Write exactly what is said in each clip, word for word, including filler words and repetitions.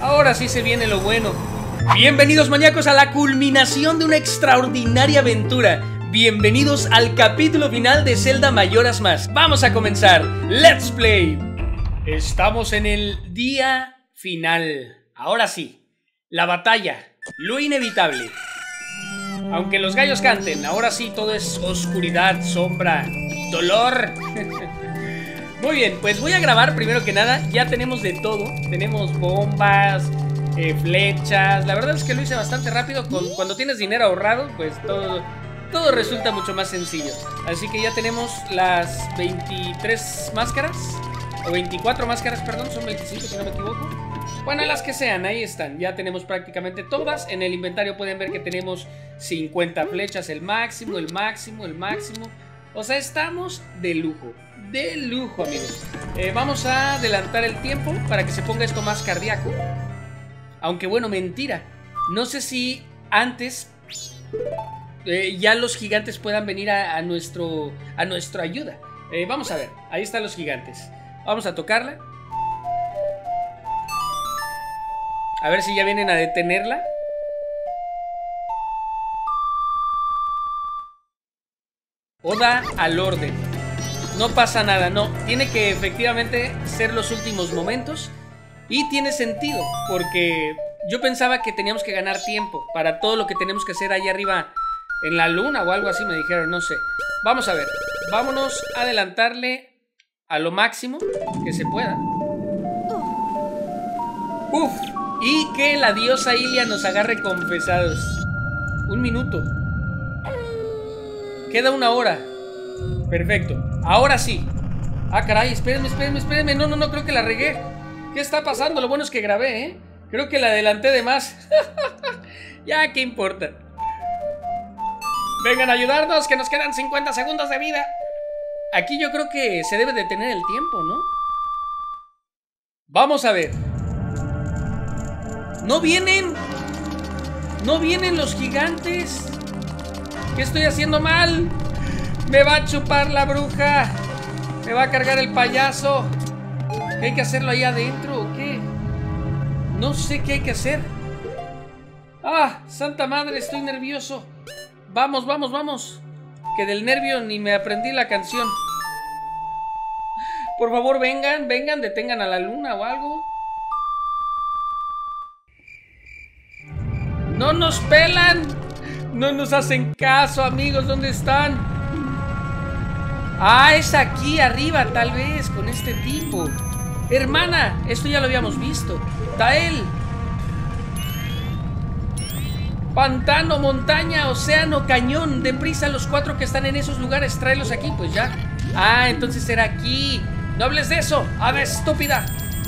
Ahora sí se viene lo bueno. Bienvenidos, maníacos, a la culminación de una extraordinaria aventura. Bienvenidos al capítulo final de Zelda Majora's Mask. Vamos a comenzar. ¡Let's play! Estamos en el día final. Ahora sí, la batalla, lo inevitable. Aunque los gallos canten, ahora sí todo es oscuridad, sombra, dolor. Muy bien, pues voy a grabar primero que nada. Ya tenemos de todo. Tenemos bombas, eh, flechas. La verdad es que lo hice bastante rápido. Con, cuando tienes dinero ahorrado, pues todo, todo resulta mucho más sencillo. Así que ya tenemos las veintitrés máscaras. O veinticuatro máscaras, perdón, son veinticinco si no me equivoco. Bueno, las que sean, ahí están. Ya tenemos prácticamente todas. En el inventario pueden ver que tenemos cincuenta flechas, el máximo, el máximo, el máximo. O sea, estamos de lujo. De lujo, amigos. eh, Vamos a adelantar el tiempo para que se ponga esto más cardíaco. Aunque bueno, mentira. No sé si antes eh, ya los gigantes puedan venir a, a, nuestro, a nuestra ayuda. eh, Vamos a ver, ahí están los gigantes. Vamos a tocarla. A ver si ya vienen a detenerla. Oda al orden. No pasa nada, no. Tiene que efectivamente ser los últimos momentos. Y tiene sentido, porque yo pensaba que teníamos que ganar tiempo para todo lo que tenemos que hacer allá arriba en la luna o algo así, me dijeron, no sé. Vamos a ver, vámonos a adelantarle a lo máximo que se pueda. Uf, y que la diosa Hylia nos agarre confesados. Un minuto. Queda una hora. Perfecto, ahora sí. Ah, caray, espérenme, espérenme, espérenme. No, no, no, creo que la regué. ¿Qué está pasando? Lo bueno es que grabé, ¿eh? Creo que la adelanté de más. Ya, ¿qué importa? Vengan a ayudarnos, que nos quedan cincuenta segundos de vida. Aquí yo creo que se debe detener el tiempo, ¿no? Vamos a ver. ¿No vienen? ¿No vienen los gigantes? ¿Qué estoy haciendo mal? Me va a chupar la bruja. Me va a cargar el payaso. ¿Qué hay que hacerlo ahí adentro o qué? No sé qué hay que hacer. ¡Ah! ¡Santa madre! Estoy nervioso. Vamos, vamos, vamos. Que del nervio ni me aprendí la canción. Por favor, vengan, vengan, detengan a la luna o algo. ¡No nos pelan! No nos hacen caso, amigos. ¿Dónde están? Ah, es aquí arriba, tal vez, con este tipo. Hermana, esto ya lo habíamos visto. Tael. Pantano, montaña, océano, cañón. Deprisa, los cuatro que están en esos lugares, tráelos aquí, pues ya. Ah, entonces era aquí. No hables de eso, ave estúpida.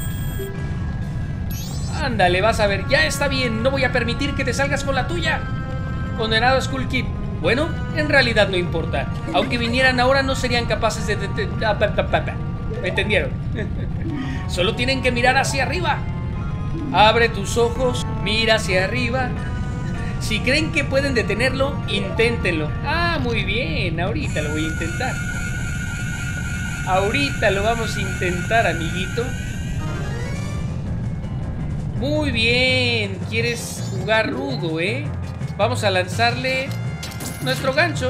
Ándale, vas a ver, ya está bien. No voy a permitir que te salgas con la tuya. Condenado Skull Kid. Bueno, en realidad no importa. Aunque vinieran ahora no serían capaces de... de, de, de ¿me entendieron? Solo tienen que mirar hacia arriba. Abre tus ojos, mira hacia arriba. Si creen que pueden detenerlo, inténtenlo. Ah, muy bien, ahorita lo voy a intentar. Ahorita lo vamos a intentar, amiguito. Muy bien, quieres jugar rudo, ¿eh? Vamos a lanzarle nuestro gancho.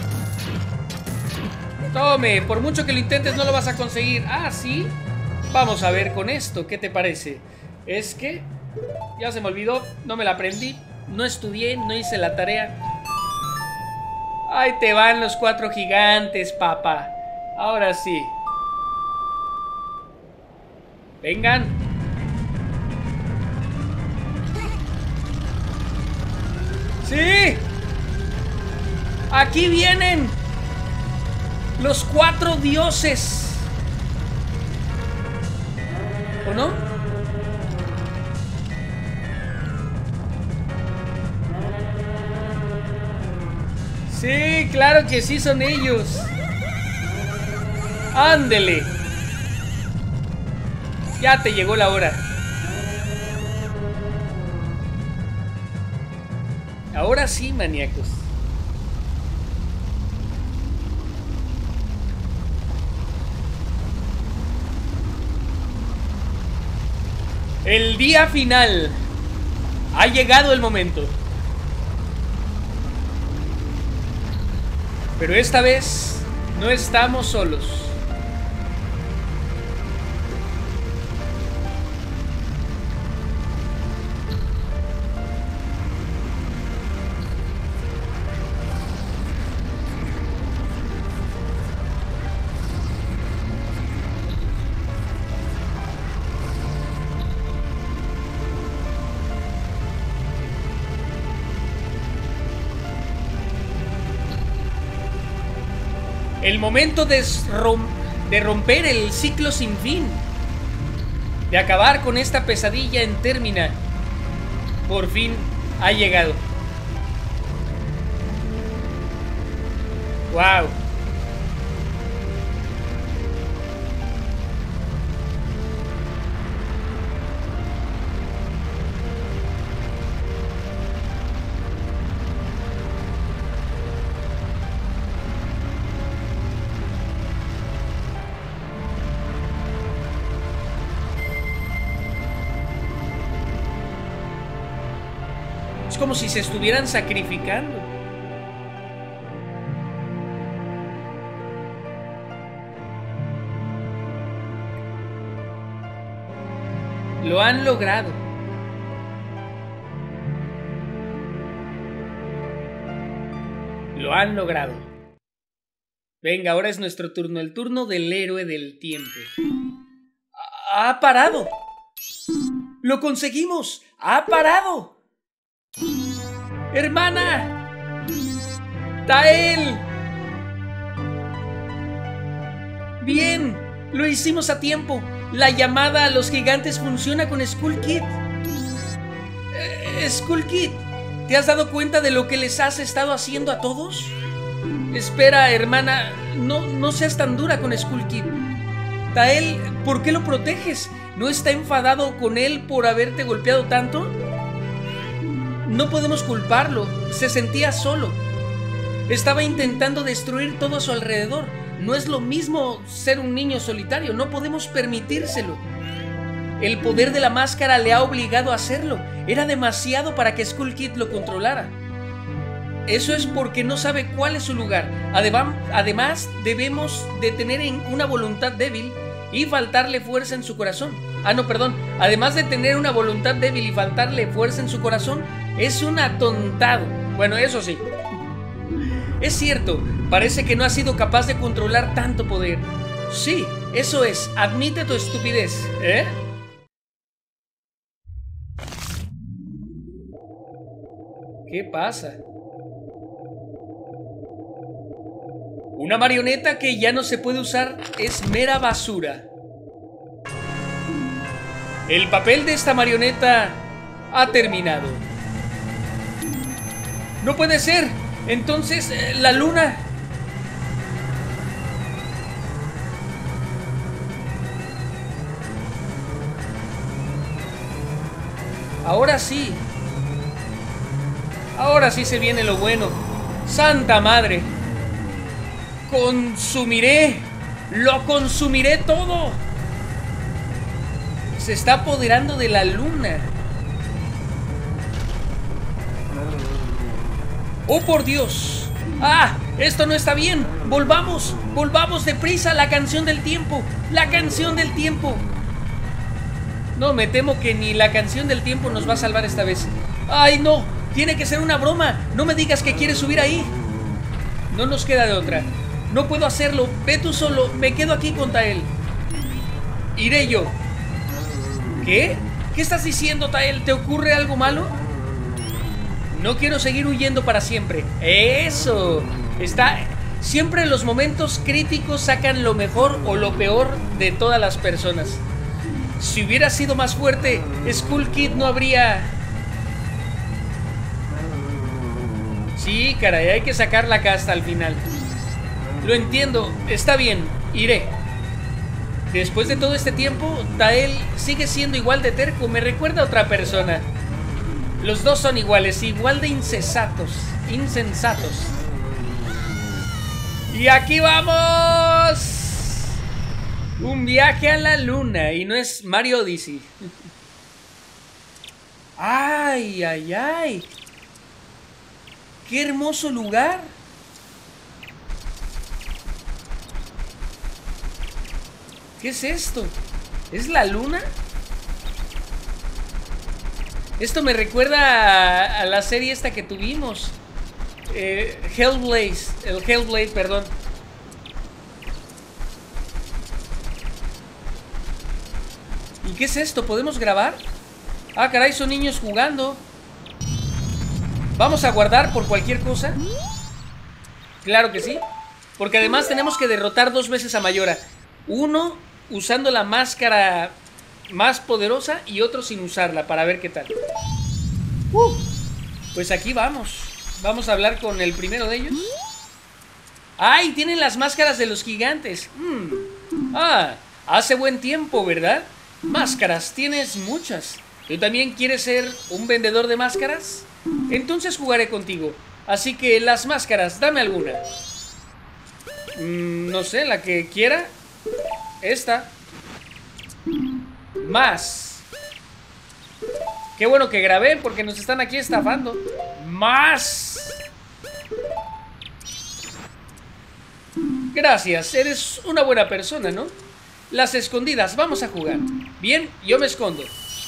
Tome, por mucho que lo intentes no lo vas a conseguir. Ah, ¿sí? Vamos a ver con esto, ¿qué te parece? Es que ya se me olvidó, no me la aprendí. No estudié, no hice la tarea. Ahí te van los cuatro gigantes, papá. Ahora sí. Vengan. ¡Sí! ¡Aquí vienen! Los cuatro dioses. ¿O no? Sí, claro que sí son ellos. ¡Ándele! Ya te llegó la hora. Ahora sí, maníacos. El día final. Ha llegado el momento. Pero esta vez no estamos solos. El momento de, rom de romper el ciclo sin fin. De acabar con esta pesadilla en término. Por fin ha llegado. Wow. Es como si se estuvieran sacrificando. Lo han logrado. Lo han logrado. Venga, ahora es nuestro turno, el turno del héroe del tiempo. ¡Ha parado! ¡Lo conseguimos! ¡Ha parado! ¡Hermana! ¡Tael! Bien, lo hicimos a tiempo. La llamada a los gigantes funciona con Skull Kid. Eh, Skull Kid, ¿te has dado cuenta de lo que les has estado haciendo a todos? Espera, hermana, no, no seas tan dura con Skull Kid. Tael, ¿por qué lo proteges? ¿No está enfadado con él por haberte golpeado tanto? No podemos culparlo, se sentía solo. Estaba intentando destruir todo a su alrededor. No es lo mismo ser un niño solitario, no podemos permitírselo. El poder de la máscara le ha obligado a hacerlo. Era demasiado para que Skull Kid lo controlara. Eso es porque no sabe cuál es su lugar. Además, debemos de tener una voluntad débil y faltarle fuerza en su corazón. Ah, no, perdón. Además de tener una voluntad débil y faltarle fuerza en su corazón, es un atontado. Bueno, eso sí. Es cierto, parece que no has sido capaz de controlar tanto poder. Sí, eso es. Admite tu estupidez, ¿eh? ¿Qué pasa? Una marioneta que ya no se puede usar es mera basura. El papel de esta marioneta ha terminado. ¡No puede ser! Entonces, la luna... Ahora sí. Ahora sí se viene lo bueno. ¡Santa madre! ¡Consumiré! ¡Lo consumiré todo! Se está apoderando de la luna. ¡Oh, por Dios! ¡Ah! Esto no está bien. Volvamos, volvamos deprisa. La canción del tiempo. La canción del tiempo. No, me temo que ni la canción del tiempo nos va a salvar esta vez. ¡Ay, no! Tiene que ser una broma. No me digas que quieres subir ahí. No nos queda de otra. No puedo hacerlo. Ve tú solo. Me quedo aquí con Tael. Iré yo. ¿Qué? ¿Qué estás diciendo, Tael? ¿Te ocurre algo malo? No quiero seguir huyendo para siempre. ¡Eso! Está... Siempre en los momentos críticos sacan lo mejor o lo peor de todas las personas. Si hubiera sido más fuerte, Skull Kid no habría... Sí, caray, hay que sacar la casta al final. Lo entiendo, está bien, iré. Después de todo este tiempo, Tael sigue siendo igual de terco. Me recuerda a otra persona. Los dos son iguales, igual de insensatos. Insensatos. Y aquí vamos. Un viaje a la luna. Y no es Mario Odyssey. ¡Ay, ay, ay! ¡Qué hermoso lugar! ¿Qué es esto? ¿Es la luna? Esto me recuerda a, a la serie esta que tuvimos. Eh, Hellblaze. El Hellblade, perdón. ¿Y qué es esto? ¿Podemos grabar? Ah, caray, son niños jugando. ¿Vamos a guardar por cualquier cosa? Claro que sí. Porque además tenemos que derrotar dos veces a Mayora. Uno usando la máscara más poderosa y otro sin usarla, para ver qué tal. uh, Pues aquí vamos. Vamos a hablar con el primero de ellos. ¡Ay! Tienen las máscaras de los gigantes. mm. Ah, hace buen tiempo, ¿verdad? Máscaras, tienes muchas. ¿Tú también quieres ser un vendedor de máscaras? Entonces jugaré contigo. Así que las máscaras, dame alguna. mm, No sé, la que quiera. Esta. Más. Qué bueno que grabé porque nos están aquí estafando. Más. Gracias, eres una buena persona, ¿no? Las escondidas, vamos a jugar. Bien, yo me escondo.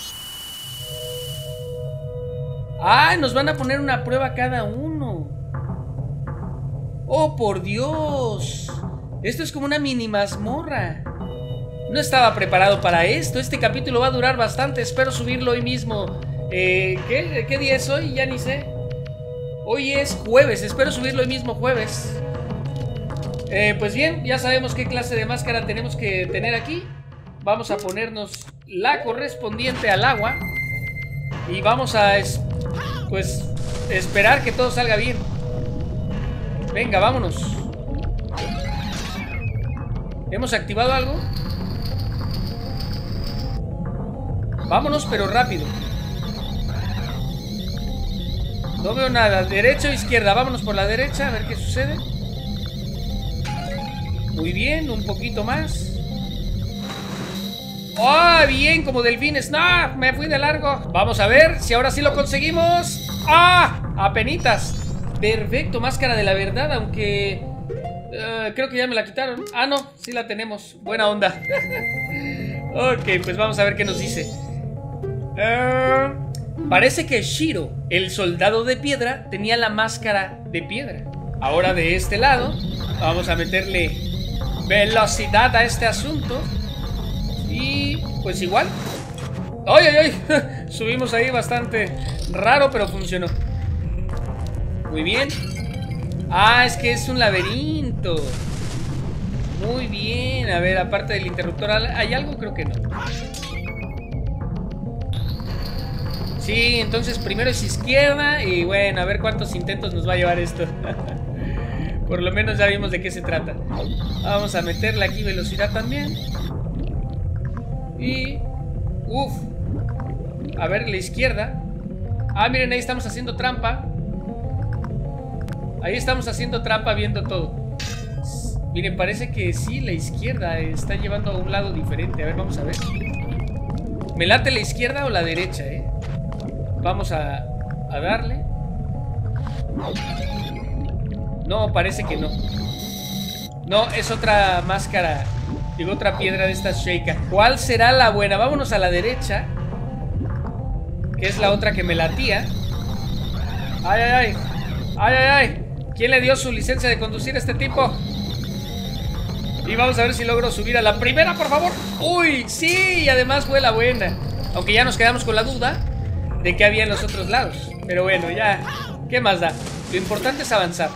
Ah, nos van a poner una prueba cada uno. Oh, por Dios. Esto es como una mini mazmorra. No estaba preparado para esto. Este capítulo va a durar bastante. Espero subirlo hoy mismo. eh, ¿qué, ¿Qué día es hoy? Ya ni sé. Hoy es jueves. Espero subirlo hoy mismo jueves. eh, Pues bien, ya sabemos qué clase de máscara tenemos que tener aquí. Vamos a ponernos la correspondiente al agua. Y vamos a es, pues esperar que todo salga bien. Venga, vámonos. ¿Hemos activado algo? Vámonos, pero rápido. No veo nada. ¿Derecha o izquierda? Vámonos por la derecha, a ver qué sucede. Muy bien, un poquito más. ¡Ah, oh, bien! Como delfines. ¡No! Me fui de largo. Vamos a ver si ahora sí lo conseguimos. ¡Ah! Apenitas. Perfecto, máscara de la verdad, aunque... Uh, creo que ya me la quitaron. Ah, no, sí la tenemos. Buena onda. Ok, pues vamos a ver qué nos dice. uh, Parece que Shiro, el soldado de piedra, tenía la máscara de piedra. Ahora de este lado vamos a meterle velocidad a este asunto. Y pues igual. ¡Ay, ay, ay! Subimos ahí bastante raro, pero funcionó. Muy bien. Ah, es que es un laberinto. Muy bien. A ver, aparte del interruptor, ¿hay algo? Creo que no. Sí, entonces primero es izquierda. Y bueno, a ver cuántos intentos nos va a llevar esto. Por lo menos ya vimos de qué se trata. Vamos a meterle aquí velocidad también. Y... Uf. A ver, la izquierda. Ah, miren, ahí estamos haciendo trampa. Ahí estamos haciendo trampa viendo todo. Miren, parece que sí, la izquierda está llevando a un lado diferente. A ver, vamos a ver. ¿Me late la izquierda o la derecha, eh? Vamos a, a darle. No, parece que no. No, es otra máscara. Digo, otra piedra de esta Sheikah. ¿Cuál será la buena? Vámonos a la derecha, que es la otra que me latía. Ay, ay, ay. Ay, ay, ay. ¿Quién le dio su licencia de conducir a este tipo? Y vamos a ver si logro subir a la primera, por favor. ¡Uy! Sí, y además fue la buena. Aunque ya nos quedamos con la duda de qué había en los otros lados. Pero bueno, ya, ¿qué más da? Lo importante es avanzar.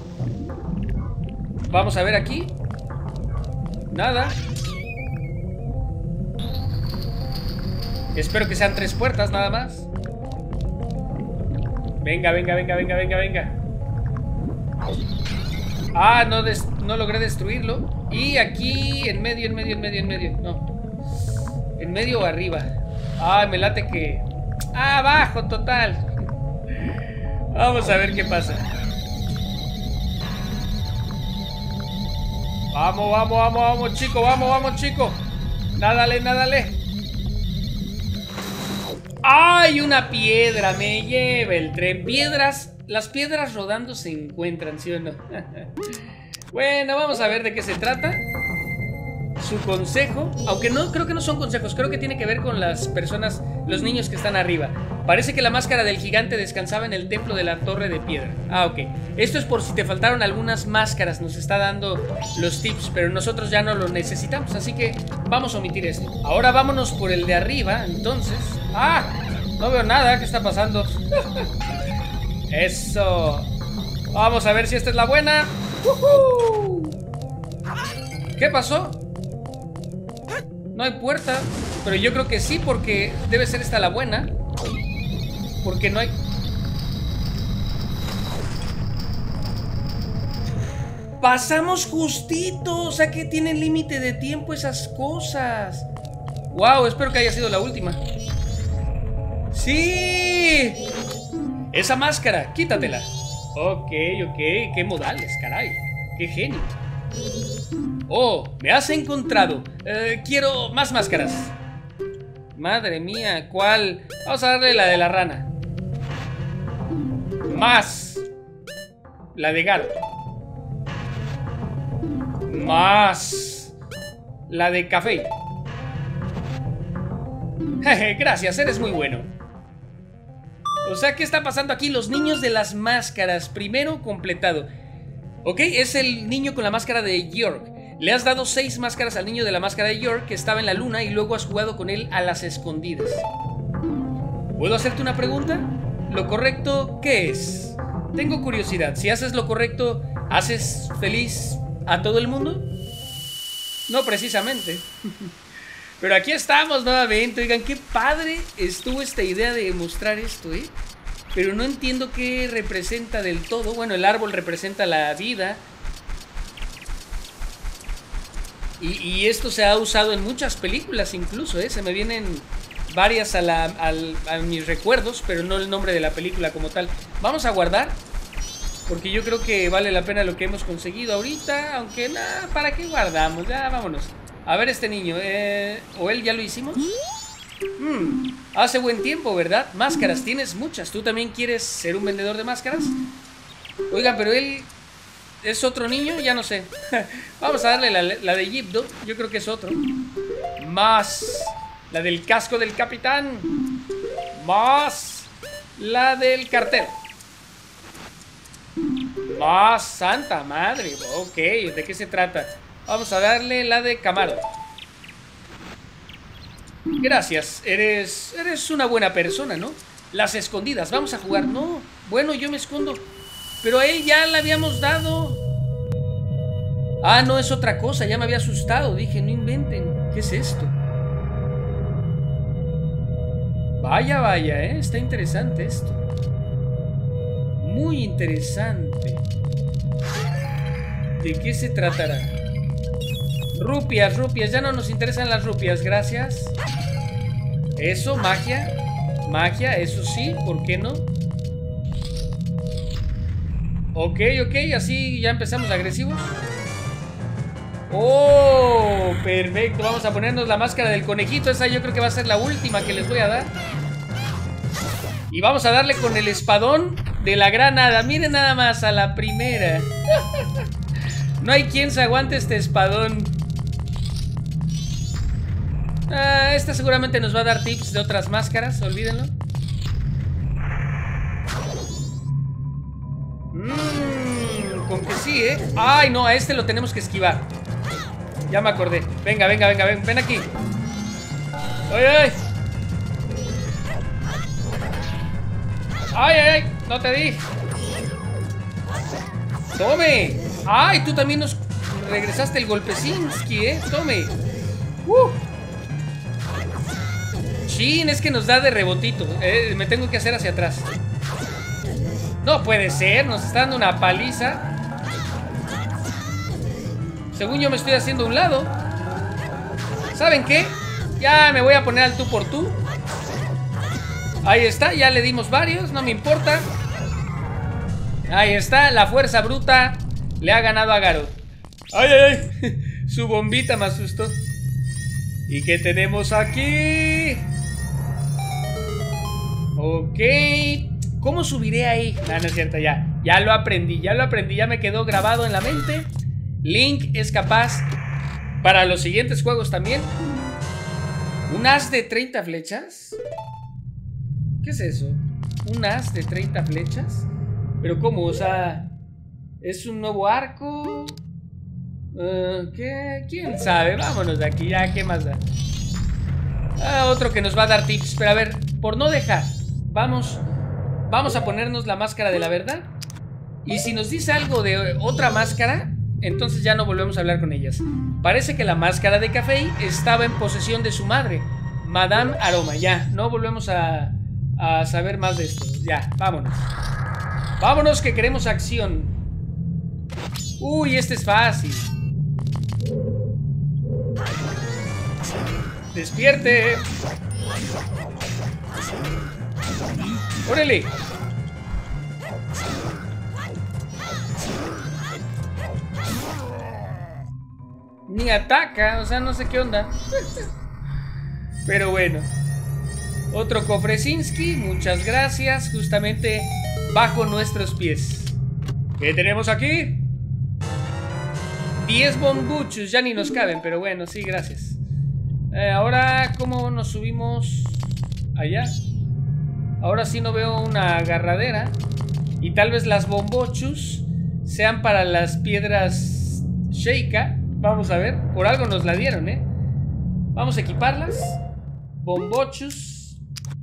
Vamos a ver aquí. Nada. Espero que sean tres puertas nada más. Venga, venga, venga, venga, venga, venga. Ah, no, des no logré destruirlo. Y aquí, en medio, en medio, en medio, en medio. No. En medio o arriba. Ah, me late que... Ah, abajo, total. Vamos a ver qué pasa. Vamos, vamos, vamos, vamos, chico. Vamos, vamos, chico. Nádale, nádale. ¡Ah! ¡Ay, una piedra! Me lleva el tren. Piedras, las piedras rodando se encuentran, ¿sí o no? Bueno, vamos a ver de qué se trata. Su consejo, aunque no, creo que no son consejos, creo que tiene que ver con las personas, los niños que están arriba. Parece que la máscara del gigante descansaba en el templo de la torre de piedra. Ah, ok. Esto es por si te faltaron algunas máscaras, nos está dando los tips, pero nosotros ya no lo necesitamos, así que vamos a omitir esto. Ahora vámonos por el de arriba, entonces. ¡Ah! No veo nada, ¿qué está pasando? Eso. Vamos a ver si esta es la buena. ¡Uh-huh! ¿Qué pasó? No hay puerta, pero yo creo que sí, porque debe ser esta la buena. Porque no hay... Pasamos justito, o sea que tienen límite de tiempo esas cosas. Wow, espero que haya sido la última. ¡Sí! Esa máscara, quítatela. Ok, ok, qué modales, caray. Qué genio. Oh, me has encontrado. eh, Quiero más máscaras. Madre mía, ¿cuál? Vamos a darle la de la rana. Más. La de gato. Más. La de café. Jeje, gracias, eres muy bueno. O sea, ¿qué está pasando aquí? Los niños de las máscaras. Primero completado. Ok, es el niño con la máscara de York. Le has dado seis máscaras al niño de la máscara de York, que estaba en la luna, y luego has jugado con él a las escondidas. ¿Puedo hacerte una pregunta? ¿Lo correcto qué es? Tengo curiosidad. Si haces lo correcto, ¿haces feliz a todo el mundo? No precisamente. Pero aquí estamos nuevamente. Oigan, qué padre estuvo esta idea de mostrar esto, ¿eh? Pero no entiendo qué representa del todo. Bueno, el árbol representa la vida. Y, y esto se ha usado en muchas películas incluso, ¿eh? Se me vienen varias a, la, a, a mis recuerdos, pero no el nombre de la película como tal. Vamos a guardar, porque yo creo que vale la pena lo que hemos conseguido ahorita. Aunque nada, ¿para qué guardamos? Ya, vámonos. A ver este niño, eh, ¿o él ya lo hicimos? Hmm, hace buen tiempo, ¿verdad? Máscaras, tienes muchas. ¿Tú también quieres ser un vendedor de máscaras? Oigan, pero él... ¿es otro niño? Ya no sé. Vamos a darle la, la de Gibdo. Yo creo que es otro. Más. La del casco del capitán. Más. La del cartero. Más. Santa madre. Ok, ¿de qué se trata? Vamos a darle la de Camaro. Gracias. Eres, eres una buena persona, ¿no? Las escondidas. Vamos a jugar. No. Bueno, yo me escondo. Pero a él ya le habíamos dado. Ah, no, es otra cosa. Ya me había asustado. Dije, no inventen. ¿Qué es esto? Vaya, vaya, ¿eh? Está interesante esto. Muy interesante. ¿De qué se tratará? Rupias, rupias. Ya no nos interesan las rupias, gracias. Eso, magia. Magia, eso sí, ¿por qué no? Ok, ok, así ya empezamos agresivos. Oh, perfecto. Vamos a ponernos la máscara del conejito. Esa yo creo que va a ser la última que les voy a dar. Y vamos a darle con el espadón de la granada. Miren nada más a la primera. No hay quien se aguante este espadón. Ah, esta seguramente nos va a dar tips de otras máscaras, olvídenlo. Mmm, con que sí, ¿eh? Ay, no, a este lo tenemos que esquivar. Ya me acordé. Venga, venga, venga, ven, ven aquí. ¡Ay, ay! ¡Ay, ay, ay! No te di. ¡Tome! ¡Ay, tú también nos regresaste el golpecinski, eh! ¡Tome! ¡Uh! Chin, es que nos da de rebotito. eh, Me tengo que hacer hacia atrás. No puede ser, nos está dando una paliza. Según yo me estoy haciendo a un lado. ¿Saben qué? Ya me voy a poner al tú por tú. Ahí está, ya le dimos varios, no me importa. Ahí está, la fuerza bruta le ha ganado a Garot. ¡Ay, ay, ay! Su bombita me asustó. ¿Y qué tenemos aquí? Ok. ¿Cómo subiré ahí? No, no es cierto, ya. Ya lo aprendí, ya lo aprendí, ya me quedó grabado en la mente. Link es capaz para los siguientes juegos también. ¿Un as de treinta flechas? ¿Qué es eso? ¿Un as de treinta flechas? ¿Pero cómo? O sea, ¿es un nuevo arco? Uh, ¿Qué? ¿Quién sabe? Vámonos de aquí, ya, ¿qué más da? Ah, otro que nos va a dar tips. Pero a ver, por no dejar, vamos, vamos a ponernos la máscara de la verdad. Y si nos dice algo de otra máscara, entonces ya no volvemos a hablar con ellas. Parece que la máscara de Café estaba en posesión de su madre, Madame Aroma. Ya, no volvemos a, a saber más de esto. Ya, vámonos. Vámonos que queremos acción. Uy, este es fácil. ¡Despierte! ¡Órale! Ni ataca, o sea, no sé qué onda. Pero bueno. Otro Kofresinski, muchas gracias. Justamente bajo nuestros pies. ¿Qué tenemos aquí? diez bombuchos, ya ni nos caben, pero bueno, sí, gracias. Eh, ahora, ¿cómo nos subimos allá? Ahora sí no veo una agarradera. Y tal vez las bombochus sean para las piedras Sheikah. Vamos a ver, por algo nos la dieron, ¿eh? Vamos a equiparlas. Bombochus.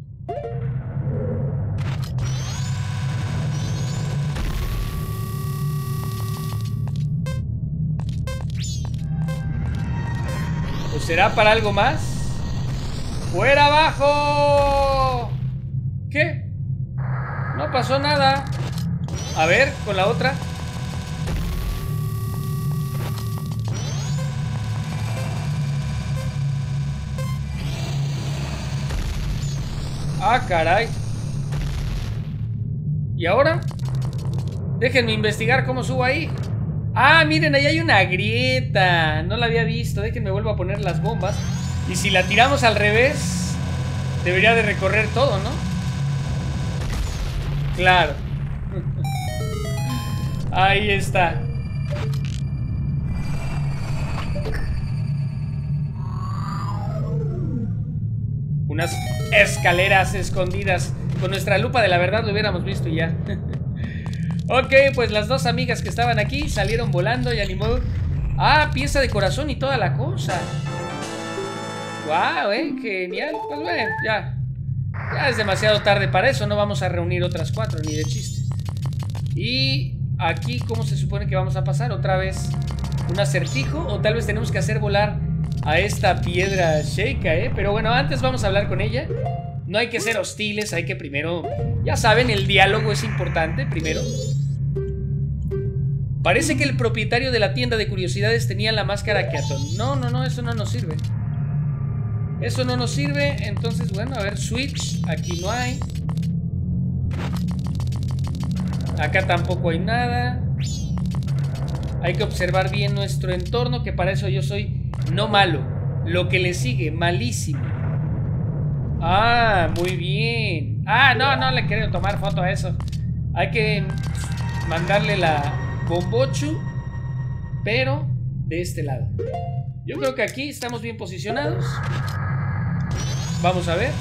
¿O será para algo más? ¡Fuera abajo! ¿Qué? No pasó nada. A ver, con la otra. Ah, caray. ¿Y ahora? Déjenme investigar cómo subo ahí. Ah, miren, ahí hay una grieta. No la había visto. Déjenme vuelvo a poner las bombas. Y si la tiramos al revés, debería de recorrer todo, ¿no? Claro. Ahí está. Unas escaleras escondidas. Con nuestra lupa de la verdad lo hubiéramos visto ya. Ok, pues las dos amigas que estaban aquí salieron volando y animó. Ah, pieza de corazón y toda la cosa. Wow, eh, genial. Pues bueno, ya. Ya es demasiado tarde para eso. No vamos a reunir otras cuatro, ni de chiste. Y aquí, ¿cómo se supone que vamos a pasar? Otra vez un acertijo. O tal vez tenemos que hacer volar a esta piedra Sheikah, eh. Pero bueno, antes vamos a hablar con ella. No hay que ser hostiles, hay que primero... Ya saben, el diálogo es importante, primero. Parece que el propietario de la tienda de curiosidades tenía la máscara Keaton. No, no, no, eso no nos sirve. Eso no nos sirve, entonces, bueno, a ver, switch. Aquí no hay. Acá tampoco hay nada. Hay que observar bien nuestro entorno, que para eso yo soy no malo. Lo que le sigue, malísimo. Ah, muy bien. Ah, no, no le quiero tomar foto a eso. Hay que mandarle la bombochu, pero de este lado. Yo creo que aquí estamos bien posicionados. Vamos a ver.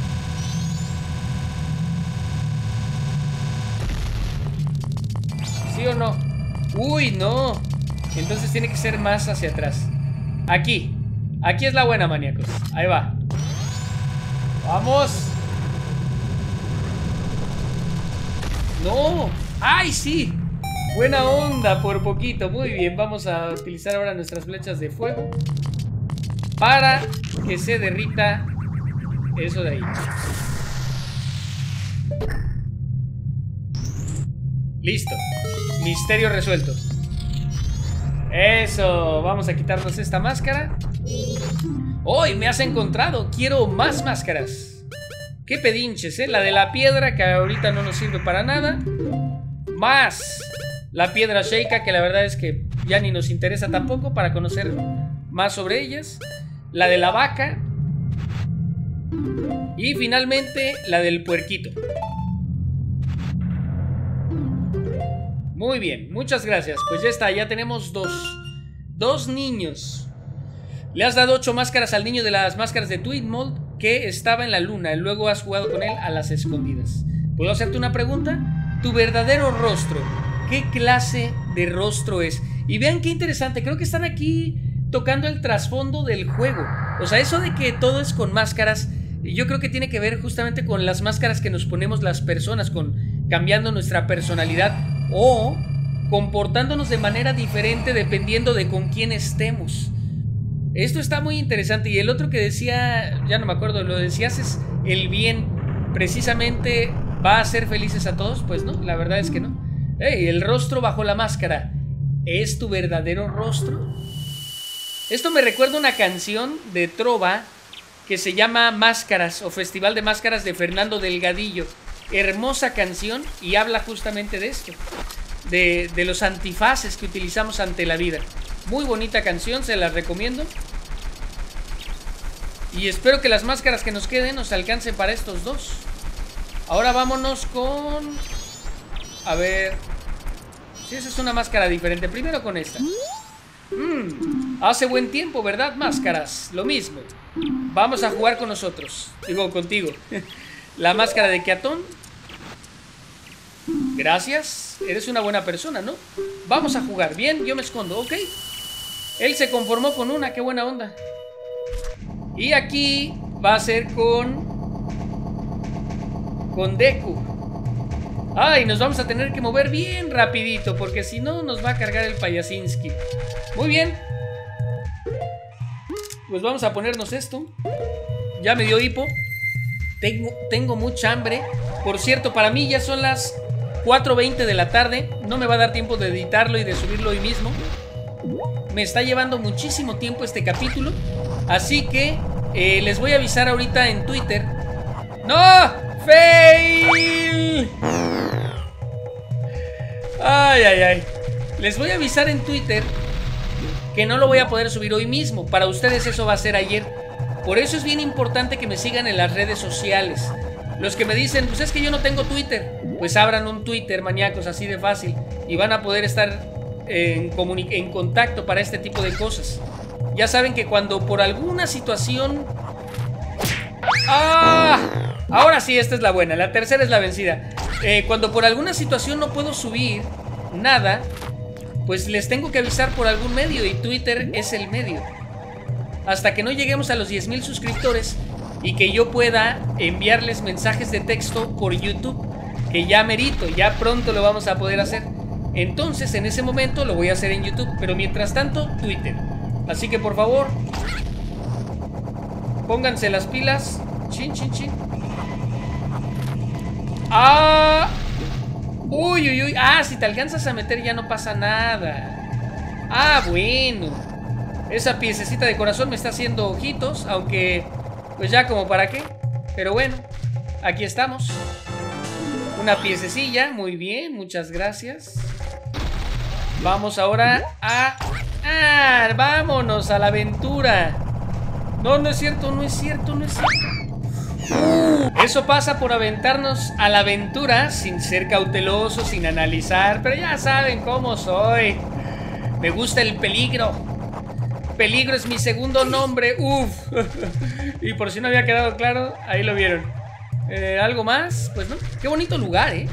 ¿Sí o no? Uy, no. Entonces tiene que ser más hacia atrás. Aquí. Aquí es la buena, maníacos. Ahí va. ¡Vamos! ¡No! ¡Ay, sí! Buena onda, por poquito. Muy bien, vamos a utilizar ahora nuestras flechas de fuego para que se derrita eso de ahí. Listo. Misterio resuelto. Eso. Vamos a quitarnos esta máscara. ¡Hoy me has encontrado! Quiero más máscaras. ¡Qué pedinches, eh! La de la piedra, que ahorita no nos sirve para nada. Más la piedra Sheikah, que la verdad es que ya ni nos interesa tampoco para conocer más sobre ellas. La de la vaca. Y finalmente la del puerquito. Muy bien, muchas gracias. Pues ya está, ya tenemos dos. Dos niños. Le has dado ocho máscaras al niño de las máscaras de Tweedmold que estaba en la luna. Y luego has jugado con él a las escondidas. ¿Puedo hacerte una pregunta? Tu verdadero rostro, ¿qué clase de rostro es? Y vean qué interesante, creo que están aquí tocando el trasfondo del juego. O sea, eso de que todo es con máscaras, yo creo que tiene que ver justamente con las máscaras que nos ponemos las personas, con cambiando nuestra personalidad o comportándonos de manera diferente dependiendo de con quién estemos. Esto está muy interesante. Y el otro que decía, ya no me acuerdo, lo decías es el bien, precisamente va a hacer felices a todos. Pues no, la verdad es que no. Hey, el rostro bajo la máscara, ¿es tu verdadero rostro? Esto me recuerda una canción de trova que se llama Máscaras o Festival de Máscaras de Fernando Delgadillo. Hermosa canción y habla justamente de esto, de, de los antifaces que utilizamos ante la vida. Muy bonita canción, se las recomiendo. Y espero que las máscaras que nos queden nos alcancen para estos dos. Ahora vámonos con... A ver... Si esa es una máscara diferente, primero con esta. Mm, hace buen tiempo, ¿verdad? Máscaras, lo mismo. Vamos a jugar con nosotros. Digo, contigo. La máscara de Keatón. Gracias. Eres una buena persona, ¿no? Vamos a jugar. Bien, yo me escondo, ¿ok? Él se conformó con una, qué buena onda. Y aquí va a ser con... Con Deku. Ay, nos vamos a tener que mover bien rapidito, porque si no nos va a cargar el Payasinski. Muy bien. Pues vamos a ponernos esto. Ya me dio hipo. Tengo, tengo mucha hambre. Por cierto, para mí ya son las cuatro veinte de la tarde. No me va a dar tiempo de editarlo y de subirlo hoy mismo. Me está llevando muchísimo tiempo este capítulo. Así que eh, les voy a avisar ahorita en Twitter. ¡No! ¡Fail! Ay, ay, ay. Les voy a avisar en Twitter que no lo voy a poder subir hoy mismo. Para ustedes eso va a ser ayer. Por eso es bien importante que me sigan en las redes sociales. Los que me dicen, pues es que yo no tengo Twitter, pues abran un Twitter, maníacos, así de fácil. Y van a poder estar en, en contacto para este tipo de cosas. Ya saben que cuando por alguna situación... ¡Ah! Ahora sí, esta es la buena, la tercera es la vencida. eh, Cuando por alguna situación no puedo subir nada, pues les tengo que avisar por algún medio. Y Twitter es el medio. Hasta que no lleguemos a los diez mil suscriptores y que yo pueda enviarles mensajes de texto por YouTube, que ya merito, ya pronto lo vamos a poder hacer. Entonces en ese momento lo voy a hacer en YouTube. Pero mientras tanto, Twitter. Así que por favor, pónganse las pilas. Chin, chin, chin. ¡Ah! Uy, uy, uy. Ah, si te alcanzas a meter ya no pasa nada. Ah, bueno. Esa piececita de corazón me está haciendo ojitos. Aunque, pues ya como para qué. Pero bueno, aquí estamos. Una piececilla, muy bien, muchas gracias. Vamos ahora a... ¡Ah! ¡Vámonos a la aventura! No, no es cierto, no es cierto, no es cierto. Eso pasa por aventarnos a la aventura sin ser cauteloso, sin analizar. Pero ya saben cómo soy. Me gusta el peligro. Peligro es mi segundo nombre. Uf. Y por si no había quedado claro, ahí lo vieron. eh, ¿Algo más? Pues no. Qué bonito lugar, ¿eh?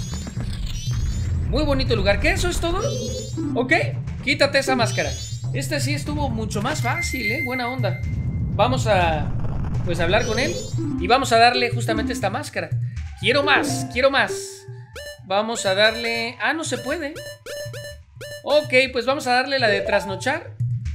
Muy bonito lugar. ¿Qué? ¿Eso es todo? Ok, quítate esa máscara. Este sí estuvo mucho más fácil, ¿eh? Buena onda. Vamos a... pues hablar con él y vamos a darle justamente esta máscara. Quiero más, quiero más. Vamos a darle... Ah, no se puede. Ok, pues vamos a darle la de trasnochar.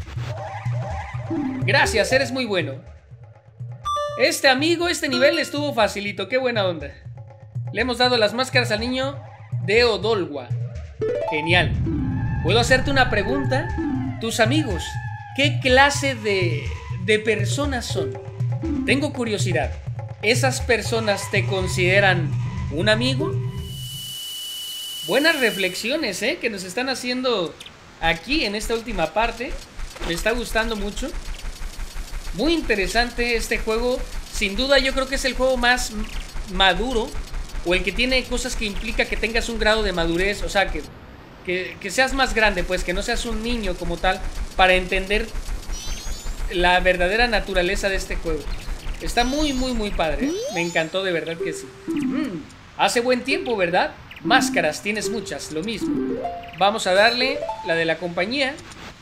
Gracias, eres muy bueno. Este amigo, este nivel estuvo facilito. Qué buena onda. Le hemos dado las máscaras al niño de Odolwa. Genial. ¿Puedo hacerte una pregunta? Tus amigos, ¿qué clase de, de personas son? Tengo curiosidad. ¿Esas personas te consideran un amigo? Buenas reflexiones, ¿eh? Que nos están haciendo aquí en esta última parte. Me está gustando mucho. Muy interesante este juego. Sin duda yo creo que es el juego más maduro, o el que tiene cosas que implica que tengas un grado de madurez. O sea, que que, que seas más grande, pues, que no seas un niño como tal, para entender la verdadera naturaleza de este juego. Está muy, muy, muy padre, ¿eh? Me encantó, de verdad que sí. mm, Hace buen tiempo, ¿verdad? Máscaras, tienes muchas, lo mismo. Vamos a darle la de la compañía.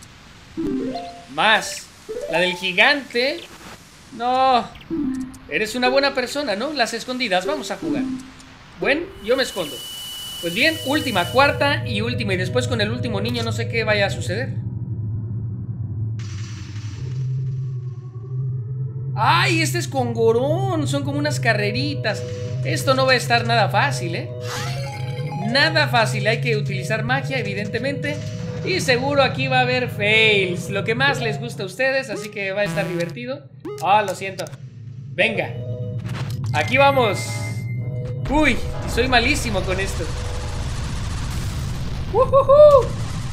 Más la del gigante. No, eres una buena persona, ¿no? Las escondidas, vamos a jugar. Bueno, yo me escondo. Pues bien, última, cuarta y última. Y después con el último niño no sé qué vaya a suceder. ¡Ay! Este es con Gorón. Son como unas carreritas. Esto no va a estar nada fácil, ¿eh? Nada fácil. Hay que utilizar magia, evidentemente. Y seguro aquí va a haber fails. Lo que más les gusta a ustedes. Así que va a estar divertido. Ah, lo siento. Venga. Aquí vamos. Uy, soy malísimo con esto. ¡Uh-huh-huh!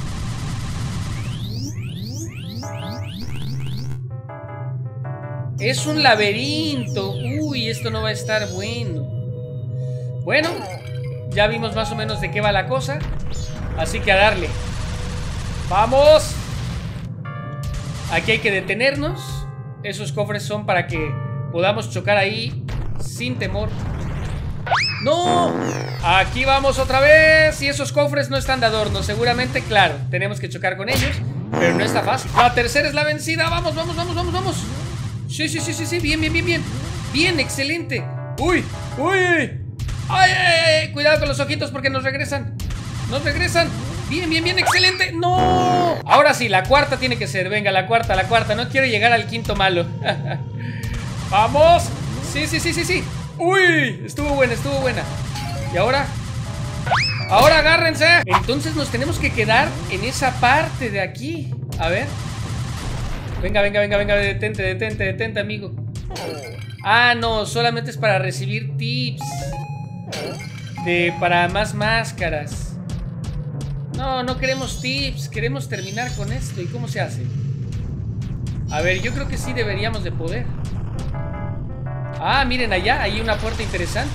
Es un laberinto. Uy, esto no va a estar bueno. Bueno, ya vimos más o menos de qué va la cosa. Así que a darle. ¡Vamos! Aquí hay que detenernos. Esos cofres son para que podamos chocar ahí sin temor. ¡No! Aquí vamos otra vez. Y esos cofres no están de adorno. Seguramente, claro, tenemos que chocar con ellos. Pero no está fácil. La tercera es la vencida. Vamos, vamos, vamos, vamos, vamos. Sí, sí, sí, sí, sí, bien, bien, bien, bien. Bien, excelente. Uy, uy. Ay, ay, ay, cuidado con los ojitos porque nos regresan. Nos regresan. Bien, bien, bien, excelente. ¡No! Ahora sí, la cuarta tiene que ser. Venga, la cuarta, la cuarta. No quiero llegar al quinto malo. ¡Vamos! Sí, sí, sí, sí, sí. ¡Uy! Estuvo buena, estuvo buena. ¿Y ahora? ¡Ahora agárrense! Entonces nos tenemos que quedar en esa parte de aquí. A ver. Venga, venga, venga, venga. Detente, detente, detente, amigo. Ah, no, solamente es para recibir tips de, para más máscaras. No, no queremos tips. Queremos terminar con esto. ¿Y cómo se hace? A ver, yo creo que sí deberíamos de poder. Ah, miren allá, hay una puerta interesante.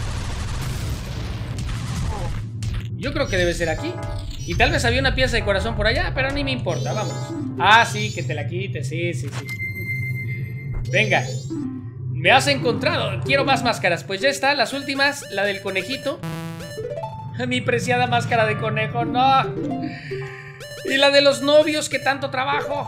Yo creo que debe ser aquí. Y tal vez había una pieza de corazón por allá, pero ni me importa, vamos. Ah, sí, que te la quites, sí, sí, sí. Venga. Me has encontrado, quiero más máscaras. Pues ya está, las últimas, la del conejito. Mi preciada máscara de conejo, no. Y la de los novios, que tanto trabajo.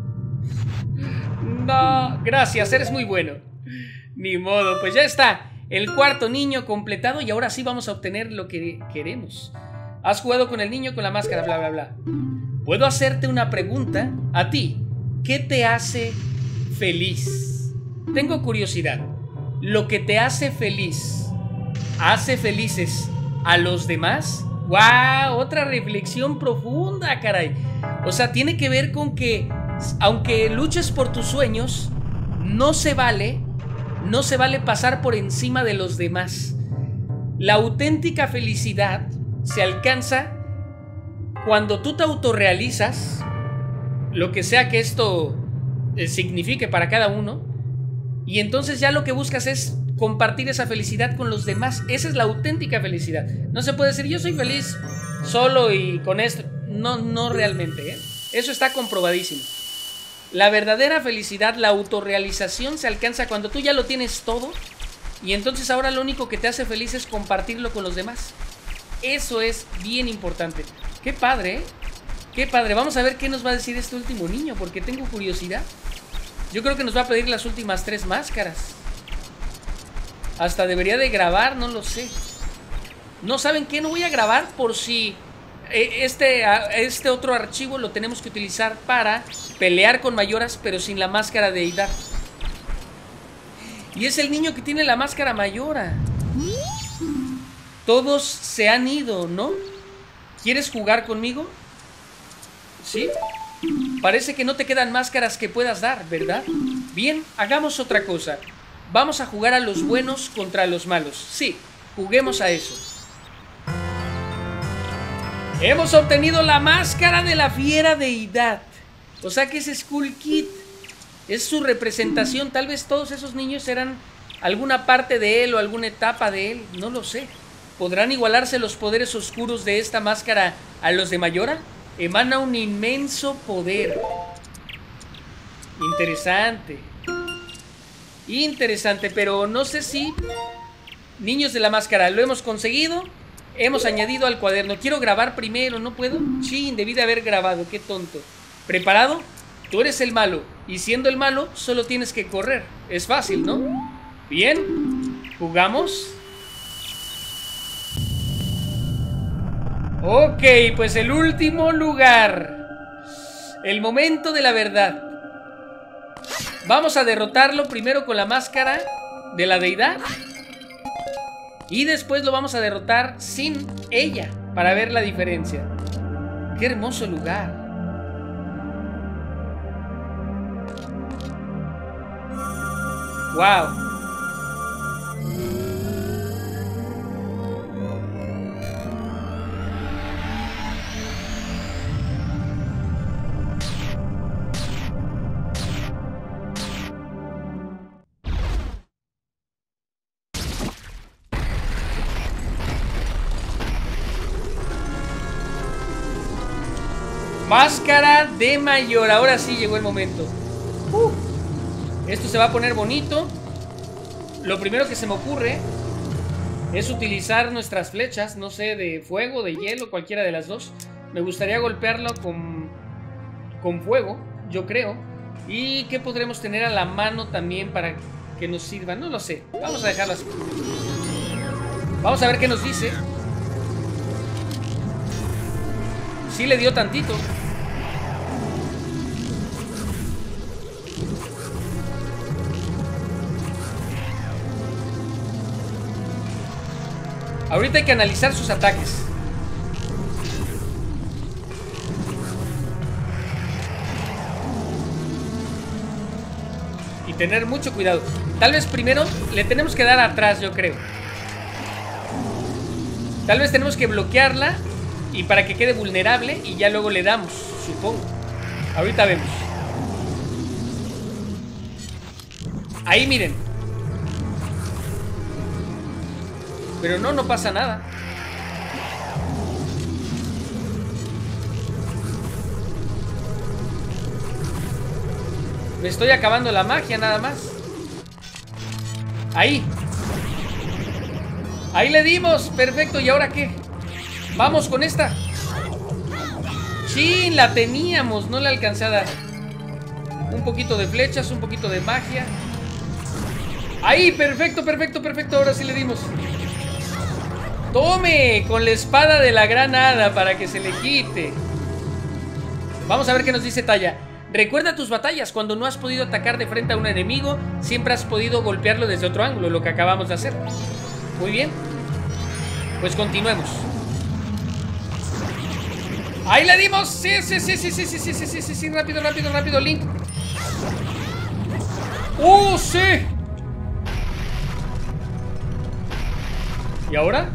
No, gracias, eres muy bueno. Ni modo, pues ya está. El cuarto niño completado. Y ahora sí vamos a obtener lo que queremos. Has jugado con el niño con la máscara, bla, bla, bla. ¿Puedo hacerte una pregunta? A ti, ¿qué te hace feliz? Tengo curiosidad. ¿Lo que te hace feliz hace felices a los demás? ¡Wow! Otra reflexión profunda, caray. O sea, tiene que ver con que aunque luches por tus sueños, no se vale, no se vale pasar por encima de los demás. La auténtica felicidad se alcanza cuando tú te autorrealizas, lo que sea que esto eh, signifique para cada uno, y entonces ya lo que buscas es compartir esa felicidad con los demás. Esa es la auténtica felicidad. No se puede decir yo soy feliz solo y con esto. No, no realmente, ¿eh? Eso está comprobadísimo. La verdadera felicidad, la autorrealización se alcanza cuando tú ya lo tienes todo, y entonces ahora lo único que te hace feliz es compartirlo con los demás. Eso es bien importante. Qué padre, ¿eh? Qué padre. Vamos a ver qué nos va a decir este último niño, porque tengo curiosidad. Yo creo que nos va a pedir las últimas tres máscaras. Hasta debería de grabar, no lo sé. ¿No saben qué? No voy a grabar por si este, este otro archivo lo tenemos que utilizar para pelear con Mayoras, pero sin la máscara de Deidad. Y es el niño que tiene la máscara Mayora. Todos se han ido, ¿no? ¿Quieres jugar conmigo? ¿Sí? Parece que no te quedan máscaras que puedas dar, ¿verdad? Bien, hagamos otra cosa. Vamos a jugar a los buenos contra los malos. Sí, juguemos a eso. Hemos obtenido la máscara de la fiera deidad. O sea que es Skull Kid. Es su representación. Tal vez todos esos niños eran alguna parte de él o alguna etapa de él. No lo sé. ¿Podrán igualarse los poderes oscuros de esta máscara a los de Mayora? Emana un inmenso poder. Interesante. Interesante, pero no sé si... Niños de la máscara, lo hemos conseguido. Hemos añadido al cuaderno. Quiero grabar primero, ¿no puedo? Chin, debí de haber grabado, qué tonto. ¿Preparado? Tú eres el malo. Y siendo el malo, solo tienes que correr. Es fácil, ¿no? Bien. ¿Jugamos? Ok, pues el último lugar. El momento de la verdad. Vamos a derrotarlo primero con la máscara de la deidad. Y después lo vamos a derrotar sin ella, para ver la diferencia. ¡Qué hermoso lugar! ¡Wow! Máscara de Mayor. Ahora sí llegó el momento. uh, Esto se va a poner bonito. Lo primero que se me ocurre es utilizar nuestras flechas. No sé, de fuego, de hielo, cualquiera de las dos. Me gustaría golpearlo con, con fuego, yo creo. Y que podremos tener a la mano también para que nos sirva. No lo sé, vamos a dejarlo así. Vamos a ver qué nos dice. Sí le dio tantito. Ahorita hay que analizar sus ataques. Y tener mucho cuidado. Tal vez primero le tenemos que dar atrás, yo creo. Tal vez tenemos que bloquearla y para que quede vulnerable y ya luego le damos, supongo. Ahorita vemos. Ahí miren. Pero no, no pasa nada. Me estoy acabando la magia nada más. Ahí. Ahí le dimos, perfecto. ¿Y ahora qué? Vamos con esta. Sí, la teníamos, no la alcancé a dar. Un poquito de flechas, un poquito de magia. Ahí, perfecto, perfecto, perfecto. Ahora sí le dimos. Tome, con la espada de la gran hada para que se le quite. Vamos a ver qué nos dice Talla. Recuerda tus batallas. Cuando no has podido atacar de frente a un enemigo, siempre has podido golpearlo desde otro ángulo, lo que acabamos de hacer. Muy bien. Pues continuemos. ¡Ahí le dimos! Sí, sí, sí, sí, sí, sí, sí, sí, sí, sí, sí, rápido, rápido, rápido, Link. ¡Uh, sí! ¿Y ahora?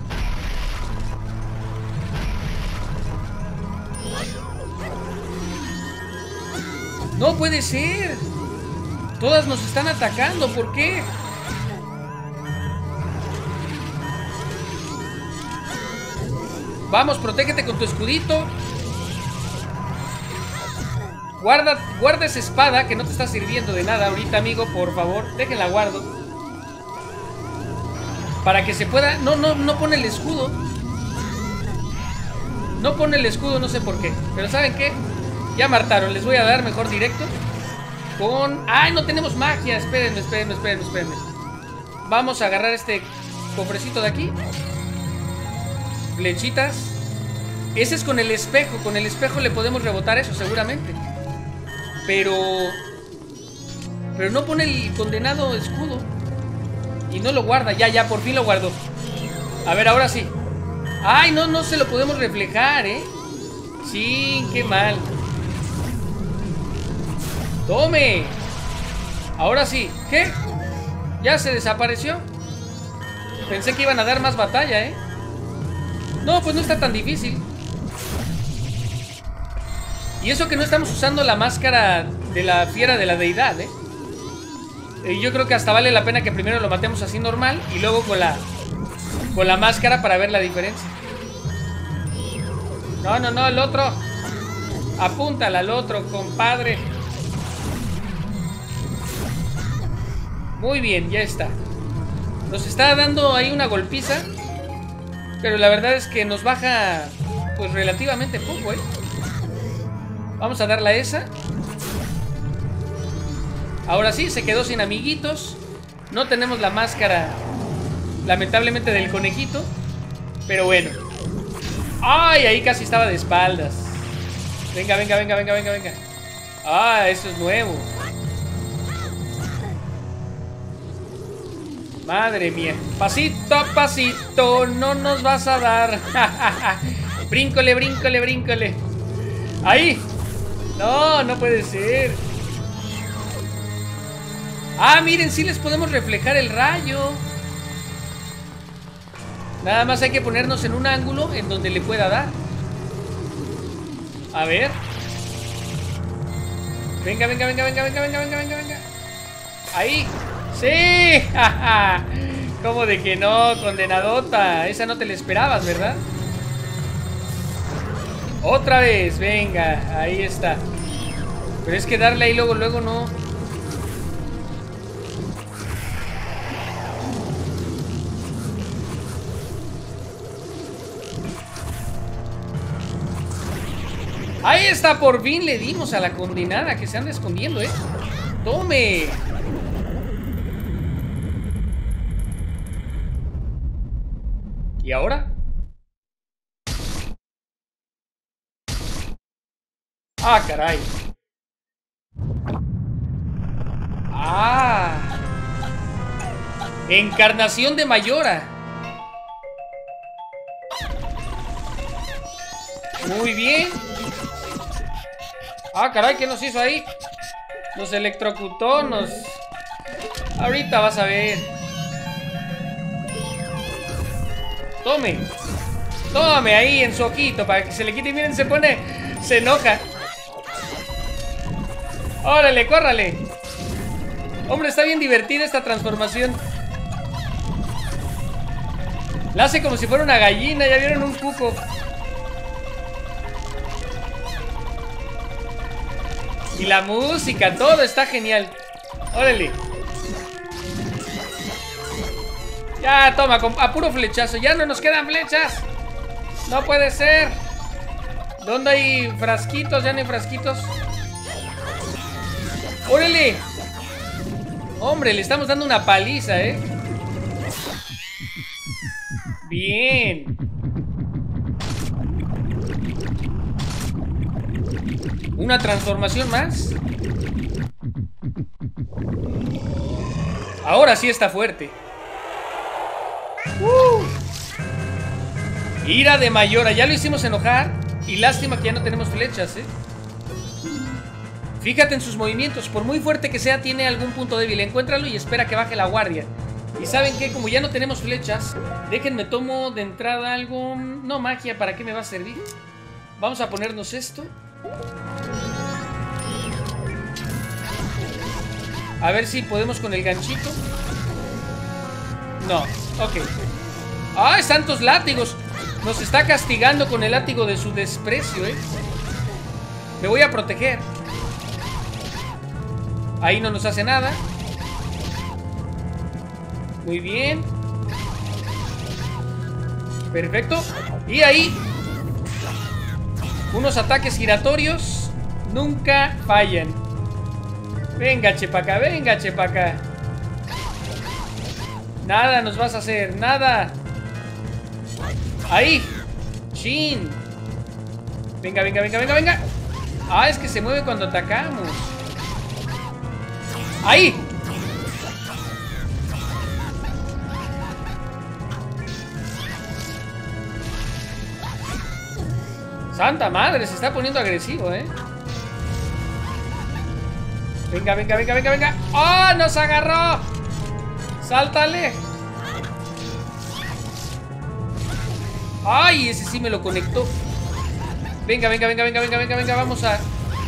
¡No puede ser! Todas nos están atacando, ¿por qué? Vamos, protégete con tu escudito. Guarda, guarda esa espada que no te está sirviendo de nada ahorita, amigo, por favor. Déjenla guardo. Para que se pueda... No, no, no pone el escudo. No pone el escudo, no sé por qué. Pero ¿saben qué? Ya martaron, les voy a dar mejor directo. Con... ¡Ay, no tenemos magia! Espérenme, espérenme, espérenme, espérenme. Vamos a agarrar este cofrecito de aquí. Flechitas. Ese es con el espejo. Con el espejo le podemos rebotar eso seguramente. Pero... Pero no pone el condenado escudo. Y no lo guarda. Ya, ya, por fin lo guardó. A ver, ahora sí. Ay, no, no se lo podemos reflejar, ¿eh? Sí, qué mal. ¡Tome! Ahora sí. ¿Qué? ¿Ya se desapareció? Pensé que iban a dar más batalla, ¿eh? No, pues no está tan difícil. Y eso que no estamos usando la máscara de la fiera de la deidad, ¿eh? Y yo creo que hasta vale la pena que primero lo matemos así normal y luego con la con la máscara para ver la diferencia. No, no, no, el otro. Apúntala al otro, compadre. Muy bien, ya está. Nos está dando ahí una golpiza, pero la verdad es que nos baja pues relativamente poco, ¿eh? Vamos a darle a esa. Ahora sí, se quedó sin amiguitos. No tenemos la máscara, lamentablemente, del conejito, pero bueno. ¡Ay! Ahí casi estaba de espaldas. Venga, venga, venga, venga, venga, venga. ¡Ah! Eso es nuevo. Madre mía. Pasito a pasito no nos vas a dar. Bríncole, bríncole, bríncole. ¡Ahí! No, no puede ser. Ah, miren, sí les podemos reflejar el rayo. Nada más hay que ponernos en un ángulo en donde le pueda dar. A ver. Venga, venga, venga, venga, venga, venga, venga, venga, venga. Ahí. ¡Sí! ¿Cómo de que no, condenadota? Esa no te la esperabas, ¿verdad? Otra vez, venga, ahí está. Pero es que darle ahí luego, luego no. Ahí está, por fin le dimos a la condenada que se anda escondiendo, ¿eh? ¡Tome! ¿Y ahora? ¡Ah, caray! ¡Ah! Encarnación de Mayora. Muy bien. Ah, caray, ¿qué nos hizo ahí? Nos electrocutó, nos... Ahorita vas a ver. Tome. Tome ahí en su ojito para que se le quite. Y miren, se pone... Se enoja. Órale, córrale. Hombre, está bien divertida esta transformación. La hace como si fuera una gallina. ¿Ya vieron un cuco? Y la música, todo está genial. Órale. Ya, toma, a puro flechazo. Ya no nos quedan flechas. No puede ser. ¿Dónde hay frasquitos? Ya no hay frasquitos. ¡Órale! Hombre, le estamos dando una paliza, ¿eh? Bien. Una transformación más. Ahora sí está fuerte. uh. Ira de Mayora. Ya lo hicimos enojar. Y lástima que ya no tenemos flechas, ¿eh? Fíjate en sus movimientos. Por muy fuerte que sea, tiene algún punto débil. Encuéntralo y espera que baje la guardia. Y ¿saben qué? Como ya no tenemos flechas, déjenme tomo de entrada algo. No, magia, ¿para qué me va a servir? Vamos a ponernos esto. A ver si podemos con el ganchito. No, ok. ¡Ay, santos látigos! Nos está castigando con el látigo de su desprecio, ¿eh? Me voy a proteger. Ahí no nos hace nada. Muy bien. Perfecto. Y ahí unos ataques giratorios nunca fallan. Venga, chepaca, venga, chepaca. Nada nos vas a hacer, nada. Ahí. Chin. Venga, venga, venga, venga, venga. Ah, es que se mueve cuando atacamos. Ahí. Santa madre, se está poniendo agresivo, ¿eh? Venga, venga, venga, venga, venga. ¡Oh, nos agarró! ¡Sáltale! ¡Ay, ese sí me lo conectó! Venga, venga, venga, venga, venga, venga, venga. Vamos a...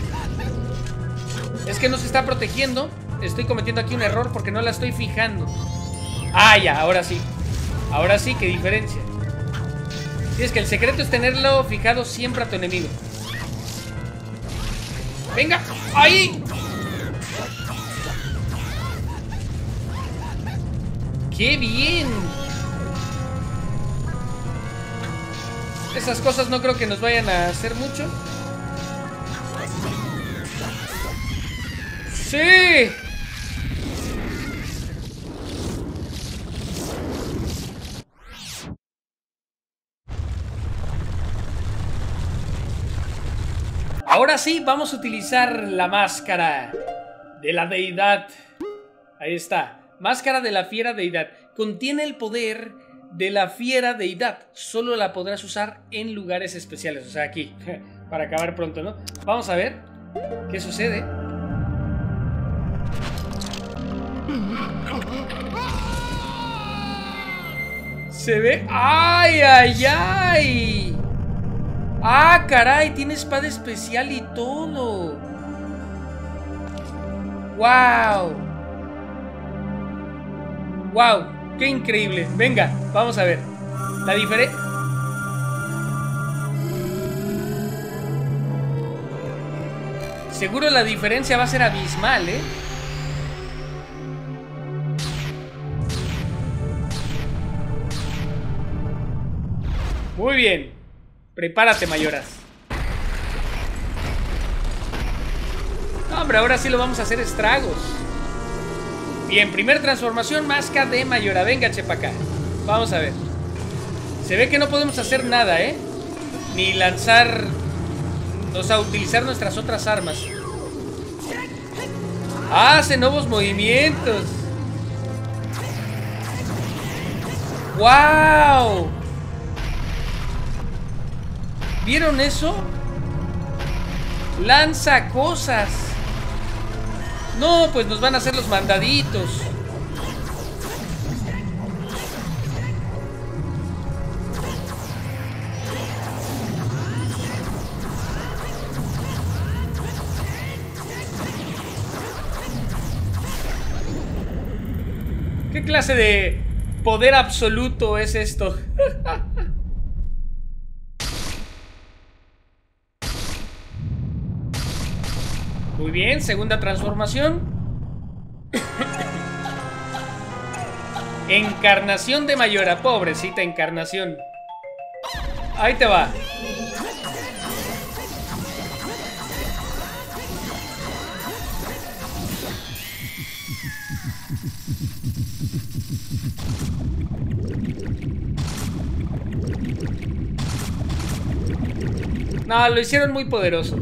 Es que no se está protegiendo. Estoy cometiendo aquí un error porque no la estoy fijando. Ah, ya, ahora sí. Ahora sí, qué diferencia. Sí, es que el secreto es tenerlo fijado siempre a tu enemigo. ¡Venga! ¡Ahí! ¡Qué bien! Esas cosas no creo que nos vayan a hacer mucho. ¡Sí! Ahora sí, vamos a utilizar la máscara de la deidad. Ahí está. Máscara de la fiera deidad. Contiene el poder de la fiera deidad. Solo la podrás usar en lugares especiales. O sea, aquí. Para acabar pronto, ¿no? Vamos a ver qué sucede. Se ve... ¡Ay, ay, ay! ¡Ah, caray! Tiene espada especial y todo. ¡Wow! ¡Wow! ¡Qué increíble! Venga, vamos a ver. La diferencia... Seguro la diferencia va a ser abismal, ¿eh? Muy bien. Prepárate, Mayoras. No, hombre, ahora sí lo vamos a hacer estragos. Bien, primer transformación, máscara de Mayora. Venga, chepa acá. Vamos a ver. Se ve que no podemos hacer nada, ¿eh? Ni lanzar... O sea, utilizar nuestras otras armas. Hace nuevos movimientos. ¡Wow! ¿Vieron eso? Lanza cosas. No, pues nos van a hacer los mandaditos. ¿Qué clase de poder absoluto es esto? Muy bien, segunda transformación. Encarnación de Mayora, pobrecita encarnación. Ahí te va. No, lo hicieron muy poderoso.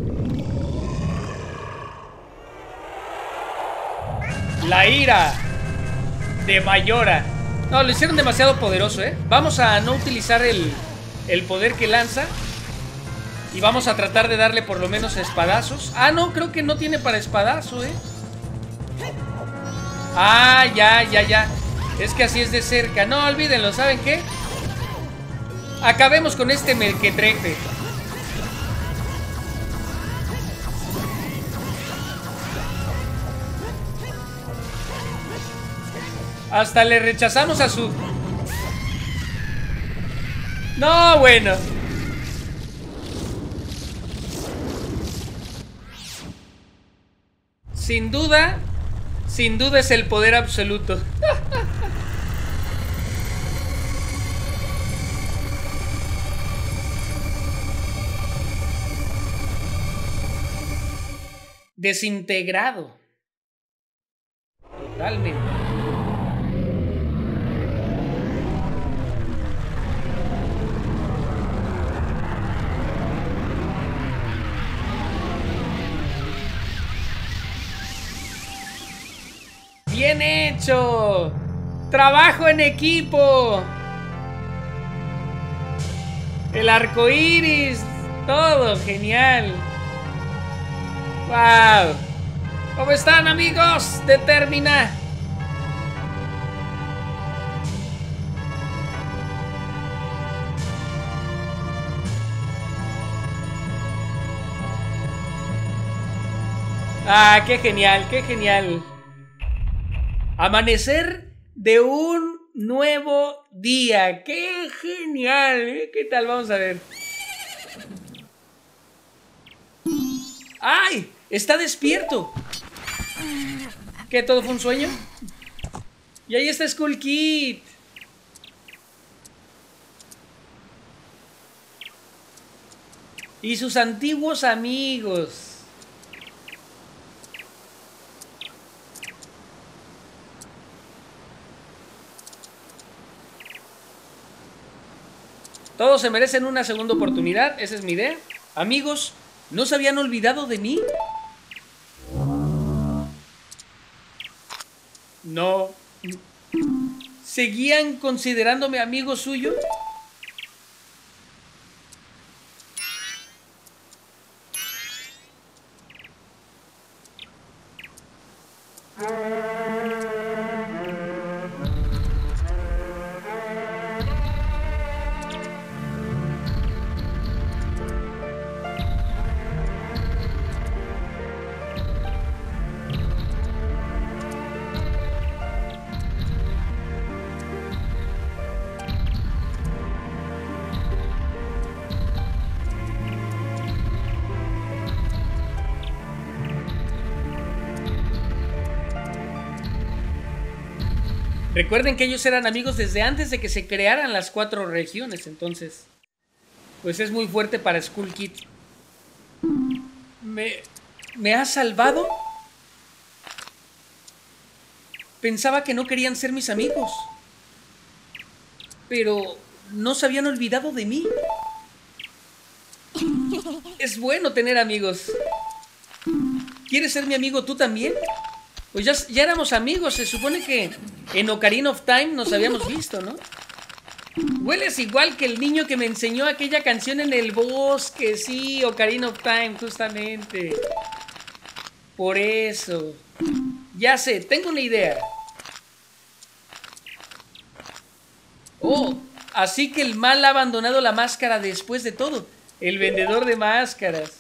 La ira de Mayora. No, lo hicieron demasiado poderoso, ¿eh? Vamos a no utilizar el, el poder que lanza. Y vamos a tratar de darle por lo menos espadazos. Ah, no, creo que no tiene para espadazo, ¿eh? Ah, ya, ya, ya. Es que así es de cerca. No, olvídenlo, ¿saben qué? Acabemos con este mequetrefe. Hasta le rechazamos a su... No, bueno. Sin duda, sin duda es el poder absoluto. Desintegrado. Totalmente. ¡Bien hecho! ¡Trabajo en equipo! El arco iris, todo genial. ¡Wow! ¿Cómo están, amigos de Termina? Ah, qué genial, qué genial. Amanecer de un nuevo día. ¡Qué genial! ¿eh? ¿Qué tal? Vamos a ver. ¡Ay! Está despierto. ¿Qué? ¿Todo fue un sueño? Y ahí está Skull Kid. Y sus antiguos amigos. Todos se merecen una segunda oportunidad, esa es mi idea. Amigos, ¿no se habían olvidado de mí? No. ¿Seguían considerándome amigo suyo? Recuerden que ellos eran amigos desde antes de que se crearan las cuatro regiones, entonces pues es muy fuerte para Skull Kid. ¿Me, ¿Me has salvado? Pensaba que no querían ser mis amigos, pero no se habían olvidado de mí. Es bueno tener amigos. ¿Quieres ser mi amigo tú también? Pues ya, ya éramos amigos, se supone que en Ocarina of Time nos habíamos visto, ¿no? Hueles igual que el niño que me enseñó aquella canción en el bosque. Sí, Ocarina of Time, justamente. Por eso. Ya sé, tengo una idea. Oh, así que el mal ha abandonado la máscara después de todo. El vendedor de máscaras.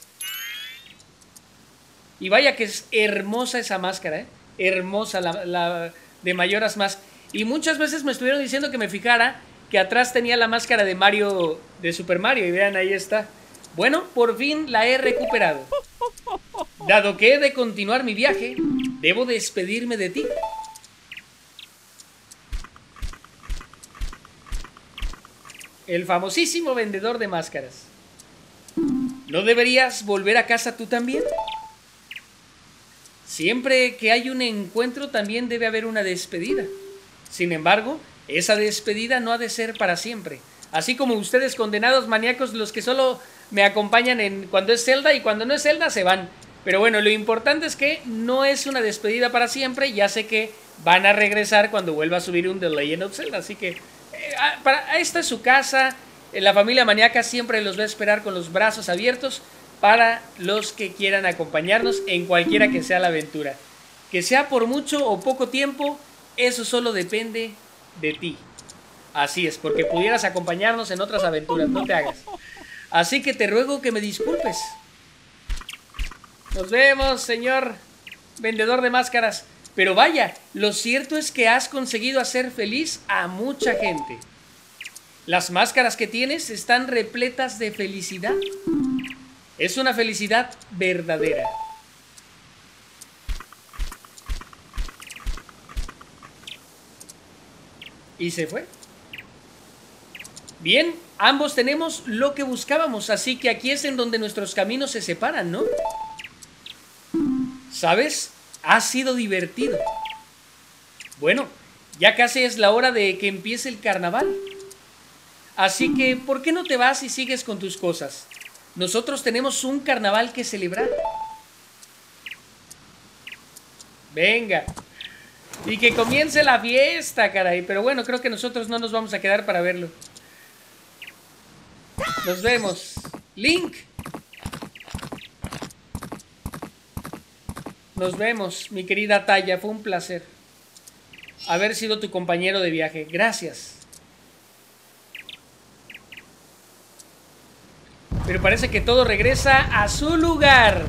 Y vaya que es hermosa esa máscara, ¿eh? Hermosa la, la de Majora's Mask. Y muchas veces me estuvieron diciendo que me fijara que atrás tenía la máscara de Mario, de Super Mario. Y vean, ahí está. Bueno, por fin la he recuperado. Dado que he de continuar mi viaje, debo despedirme de ti. El famosísimo vendedor de máscaras. ¿No deberías volver a casa tú también? Siempre que hay un encuentro también debe haber una despedida. Sin embargo, esa despedida no ha de ser para siempre. Así como ustedes, condenados maníacos, los que solo me acompañan en cuando es Zelda y cuando no es Zelda se van. Pero bueno, lo importante es que no es una despedida para siempre. Ya sé que van a regresar cuando vuelva a subir un The Legend of Zelda. Así que eh, para, esta es su casa. La familia maníaca siempre los va a esperar con los brazos abiertos para los que quieran acompañarnos en cualquiera que sea la aventura. Que sea por mucho o poco tiempo, eso solo depende de ti. Así es, porque pudieras acompañarnos en otras aventuras, no te hagas. Así que te ruego que me disculpes. Nos vemos, señor vendedor de máscaras. Pero vaya, lo cierto es que has conseguido hacer feliz a mucha gente. Las máscaras que tienes están repletas de felicidad. Es una felicidad verdadera. Y se fue. Bien, ambos tenemos lo que buscábamos, así que aquí es en donde nuestros caminos se separan, ¿no? ¿Sabes? Ha sido divertido. Bueno, ya casi es la hora de que empiece el carnaval. Así que, ¿por qué no te vas y sigues con tus cosas? Nosotros tenemos un carnaval que celebrar. Venga. Y que comience la fiesta, caray. Pero bueno, creo que nosotros no nos vamos a quedar para verlo. Nos vemos. Link. Nos vemos, mi querida Taya. Fue un placer haber sido tu compañero de viaje. Gracias. Pero parece que todo regresa a su lugar.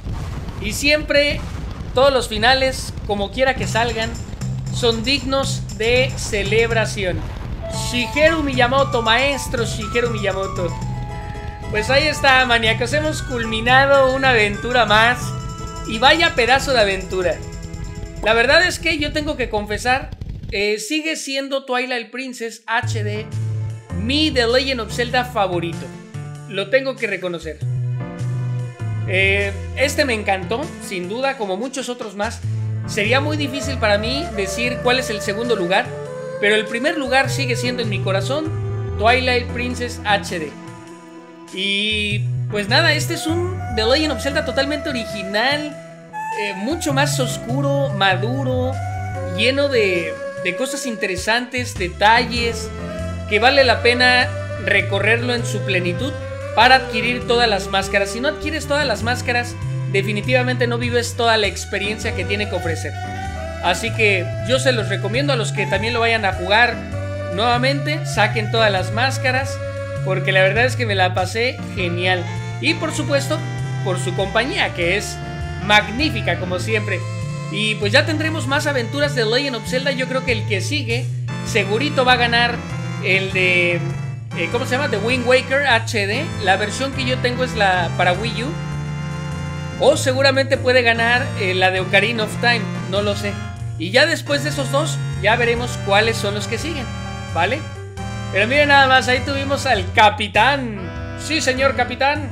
Y siempre, todos los finales, como quiera que salgan, son dignos de celebración. Shigeru Miyamoto, maestro Shigeru Miyamoto. Pues ahí está, maníacos, hemos culminado una aventura más. Y vaya pedazo de aventura. La verdad es que yo tengo que confesar, eh, sigue siendo Twilight Princess H D mi The Legend of Zelda favorito. Lo tengo que reconocer. eh, Este me encantó, sin duda, como muchos otros más. Sería muy difícil para mí decir cuál es el segundo lugar, pero el primer lugar sigue siendo en mi corazón Twilight Princess H D. Y pues nada, este es un The Legend of Zelda totalmente original, eh, mucho más oscuro, maduro, lleno de, de cosas interesantes, detalles, que vale la pena recorrerlo en su plenitud para adquirir todas las máscaras. Si no adquieres todas las máscaras, definitivamente no vives toda la experiencia que tiene que ofrecer. Así que yo se los recomiendo a los que también lo vayan a jugar nuevamente, saquen todas las máscaras, porque la verdad es que me la pasé genial. Y por supuesto, por su compañía, que es magnífica como siempre. Y pues ya tendremos más aventuras de Legend of Zelda. Yo creo que el que sigue segurito va a ganar el de... Eh, ¿Cómo se llama? The Wind Waker H D. La versión que yo tengo es la para Wii U. O seguramente puede ganar eh, la de Ocarina of Time. No lo sé. Y ya después de esos dos, ya veremos cuáles son los que siguen, ¿vale? Pero miren nada más, ahí tuvimos al capitán. Sí, señor capitán.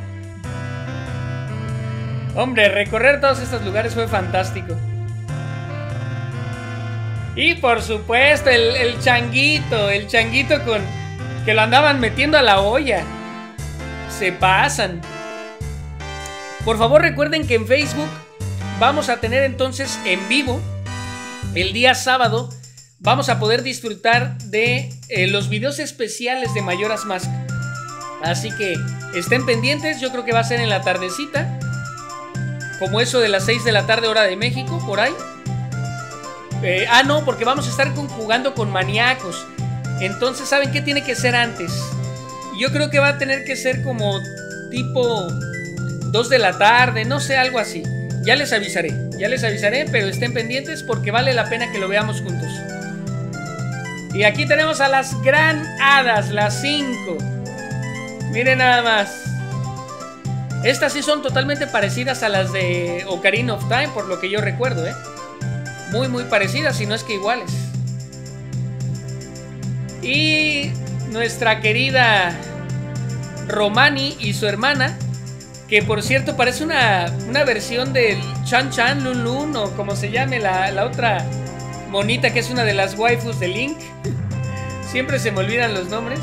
Hombre, recorrer todos estos lugares fue fantástico. Y por supuesto, el, el changuito. El changuito con... que lo andaban metiendo a la olla. Se pasan. Por favor, recuerden que en Facebook vamos a tener entonces en vivo el día sábado. Vamos a poder disfrutar de eh, los videos especiales de Majora's Mask. Así que estén pendientes, yo creo que va a ser en la tardecita, como eso de las seis de la tarde hora de México, por ahí. eh, Ah, no, porque vamos a estar con, jugando con maníacos. Entonces, ¿saben qué tiene que ser antes? Yo creo que va a tener que ser como tipo dos de la tarde, no sé, algo así. Ya les avisaré, ya les avisaré, pero estén pendientes porque vale la pena que lo veamos juntos. Y aquí tenemos a las gran hadas, las cinco. Miren nada más. Estas sí son totalmente parecidas a las de Ocarina of Time, por lo que yo recuerdo, ¿eh? Muy, muy parecidas, si no es que iguales. Y nuestra querida Romani y su hermana, que por cierto parece una, una versión del Chan Chan Lun Lun, o como se llame la, la otra monita que es una de las waifus de Link. Siempre se me olvidan los nombres.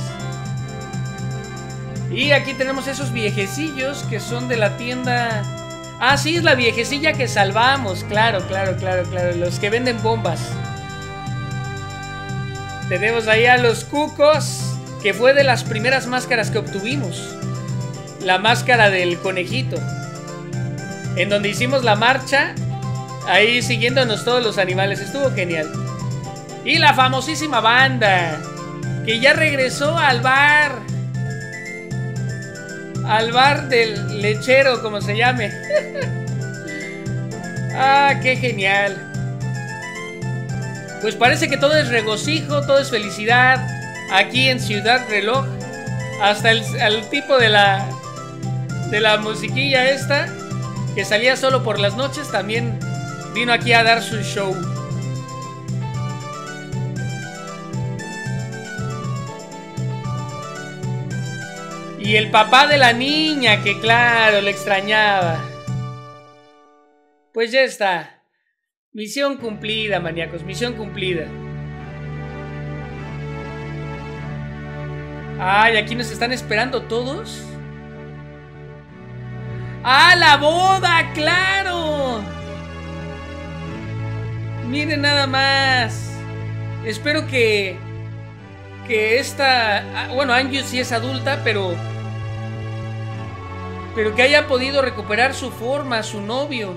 Y aquí tenemos esos viejecillos que son de la tienda... Ah, sí, es la viejecilla que salvamos. Claro, claro, claro, claro. Los que venden bombas. Tenemos ahí a los cucos, que fue de las primeras máscaras que obtuvimos. La máscara del conejito, en donde hicimos la marcha, ahí siguiéndonos todos los animales. Estuvo genial. Y la famosísima banda, que ya regresó al bar. Al bar del lechero, como se llame. Ah, qué genial. Pues parece que todo es regocijo, todo es felicidad aquí en Ciudad Reloj. Hasta el, el tipo de la de la musiquilla esta, que salía solo por las noches, también vino aquí a dar su show. Y el papá de la niña, que claro, le extrañaba. Pues ya está. Misión cumplida, maníacos, misión cumplida. Ay, aquí nos están esperando todos. ¡Ah, la boda! ¡Claro! Miren nada más. Espero que Que esta... Bueno, Anju sí es adulta, pero Pero que haya podido recuperar su forma, su novio.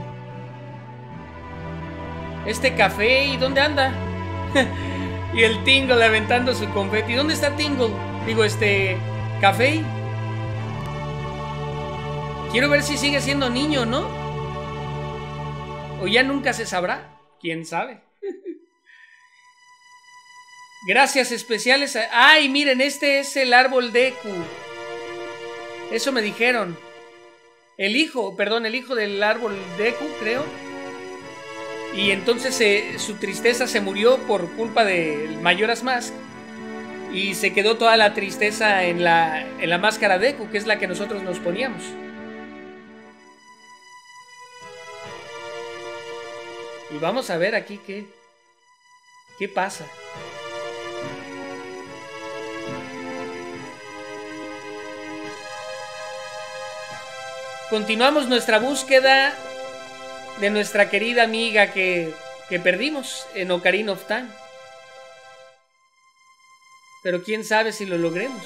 Este café, ¿y dónde anda? Y el Tingle aventando su confeti. ¿Dónde está Tingle? Digo, este... Café. Quiero ver si sigue siendo niño, ¿no? O ya nunca se sabrá. ¿Quién sabe? Gracias especiales a... ¡Ay, miren! Este es el árbol Deku. Eso me dijeron. El hijo, perdón, el hijo del árbol Deku, creo. Y entonces eh, su tristeza se murió por culpa del Majora's Mask. Y se quedó toda la tristeza en la, en la máscara Deku, que es la que nosotros nos poníamos. Y vamos a ver aquí qué, qué pasa. Continuamos nuestra búsqueda de nuestra querida amiga que, que perdimos en Ocarina of Time. Pero quién sabe si lo logremos.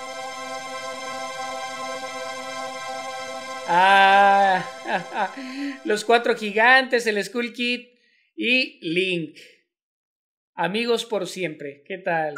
Ah, los cuatro gigantes, el Skull Kid y Link. Amigos por siempre. ¿Qué tal?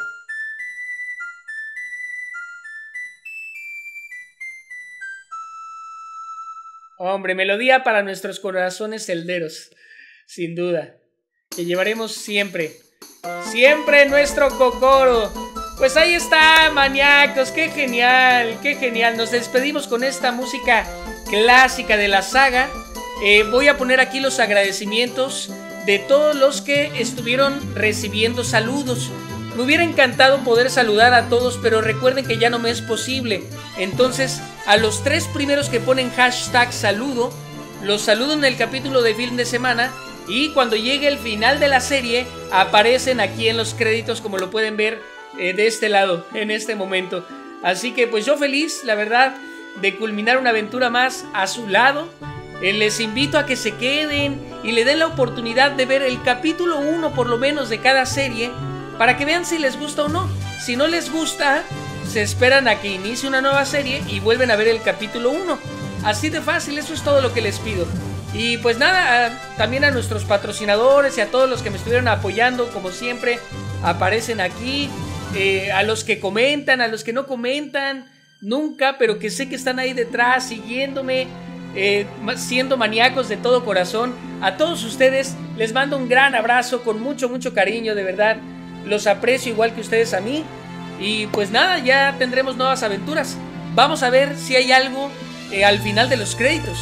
Hombre, melodía para nuestros corazones celderos, sin duda, que llevaremos siempre, siempre nuestro Kokoro. Pues ahí está, maníacos, qué genial, qué genial. Nos despedimos con esta música clásica de la saga. Eh, voy a poner aquí los agradecimientos de todos los que estuvieron recibiendo saludos. Me hubiera encantado poder saludar a todos, pero recuerden que ya no me es posible. Entonces, a los tres primeros que ponen hashtag saludo, los saludo en el capítulo de fin de semana. Y cuando llegue el final de la serie, aparecen aquí en los créditos, como lo pueden ver eh, de este lado, en este momento. Así que pues yo feliz, la verdad, de culminar una aventura más a su lado. Eh, les invito a que se queden y le den la oportunidad de ver el capítulo uno por lo menos de cada serie, para que vean si les gusta o no. Si no les gusta, se esperan a que inicie una nueva serie y vuelven a ver el capítulo uno. Así de fácil, eso es todo lo que les pido. Y pues nada, a, también a nuestros patrocinadores y a todos los que me estuvieron apoyando, como siempre, aparecen aquí. Eh, a los que comentan, a los que no comentan nunca, pero que sé que están ahí detrás, siguiéndome, eh, siendo maníacos de todo corazón. A todos ustedes les mando un gran abrazo con mucho, mucho cariño, de verdad. Los aprecio igual que ustedes a mí. Y pues nada, ya tendremos nuevas aventuras. Vamos a ver si hay algo eh, al final de los créditos.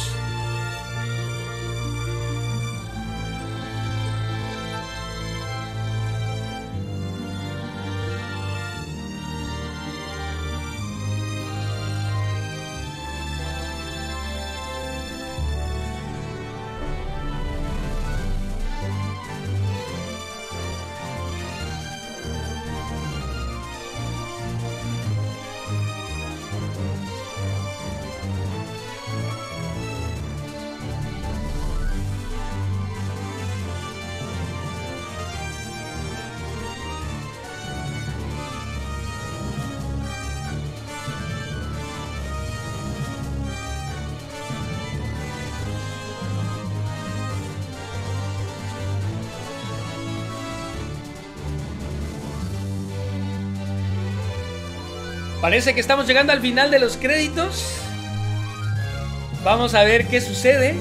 Parece que estamos llegando al final de los créditos. Vamos a ver qué sucede.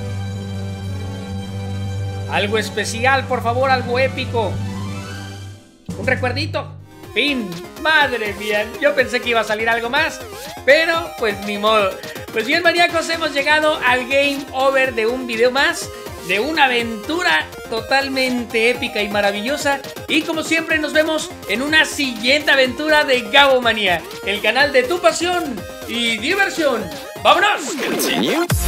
Algo especial, por favor, algo épico. Un recuerdito. Fin. Madre mía, yo pensé que iba a salir algo más, pero pues ni modo. Pues bien, maníacos, hemos llegado al game over de un video más, de una aventura totalmente épica y maravillosa. Y como siempre nos vemos en una siguiente aventura de Gabomanía, el canal de tu pasión y diversión. ¡Vámonos!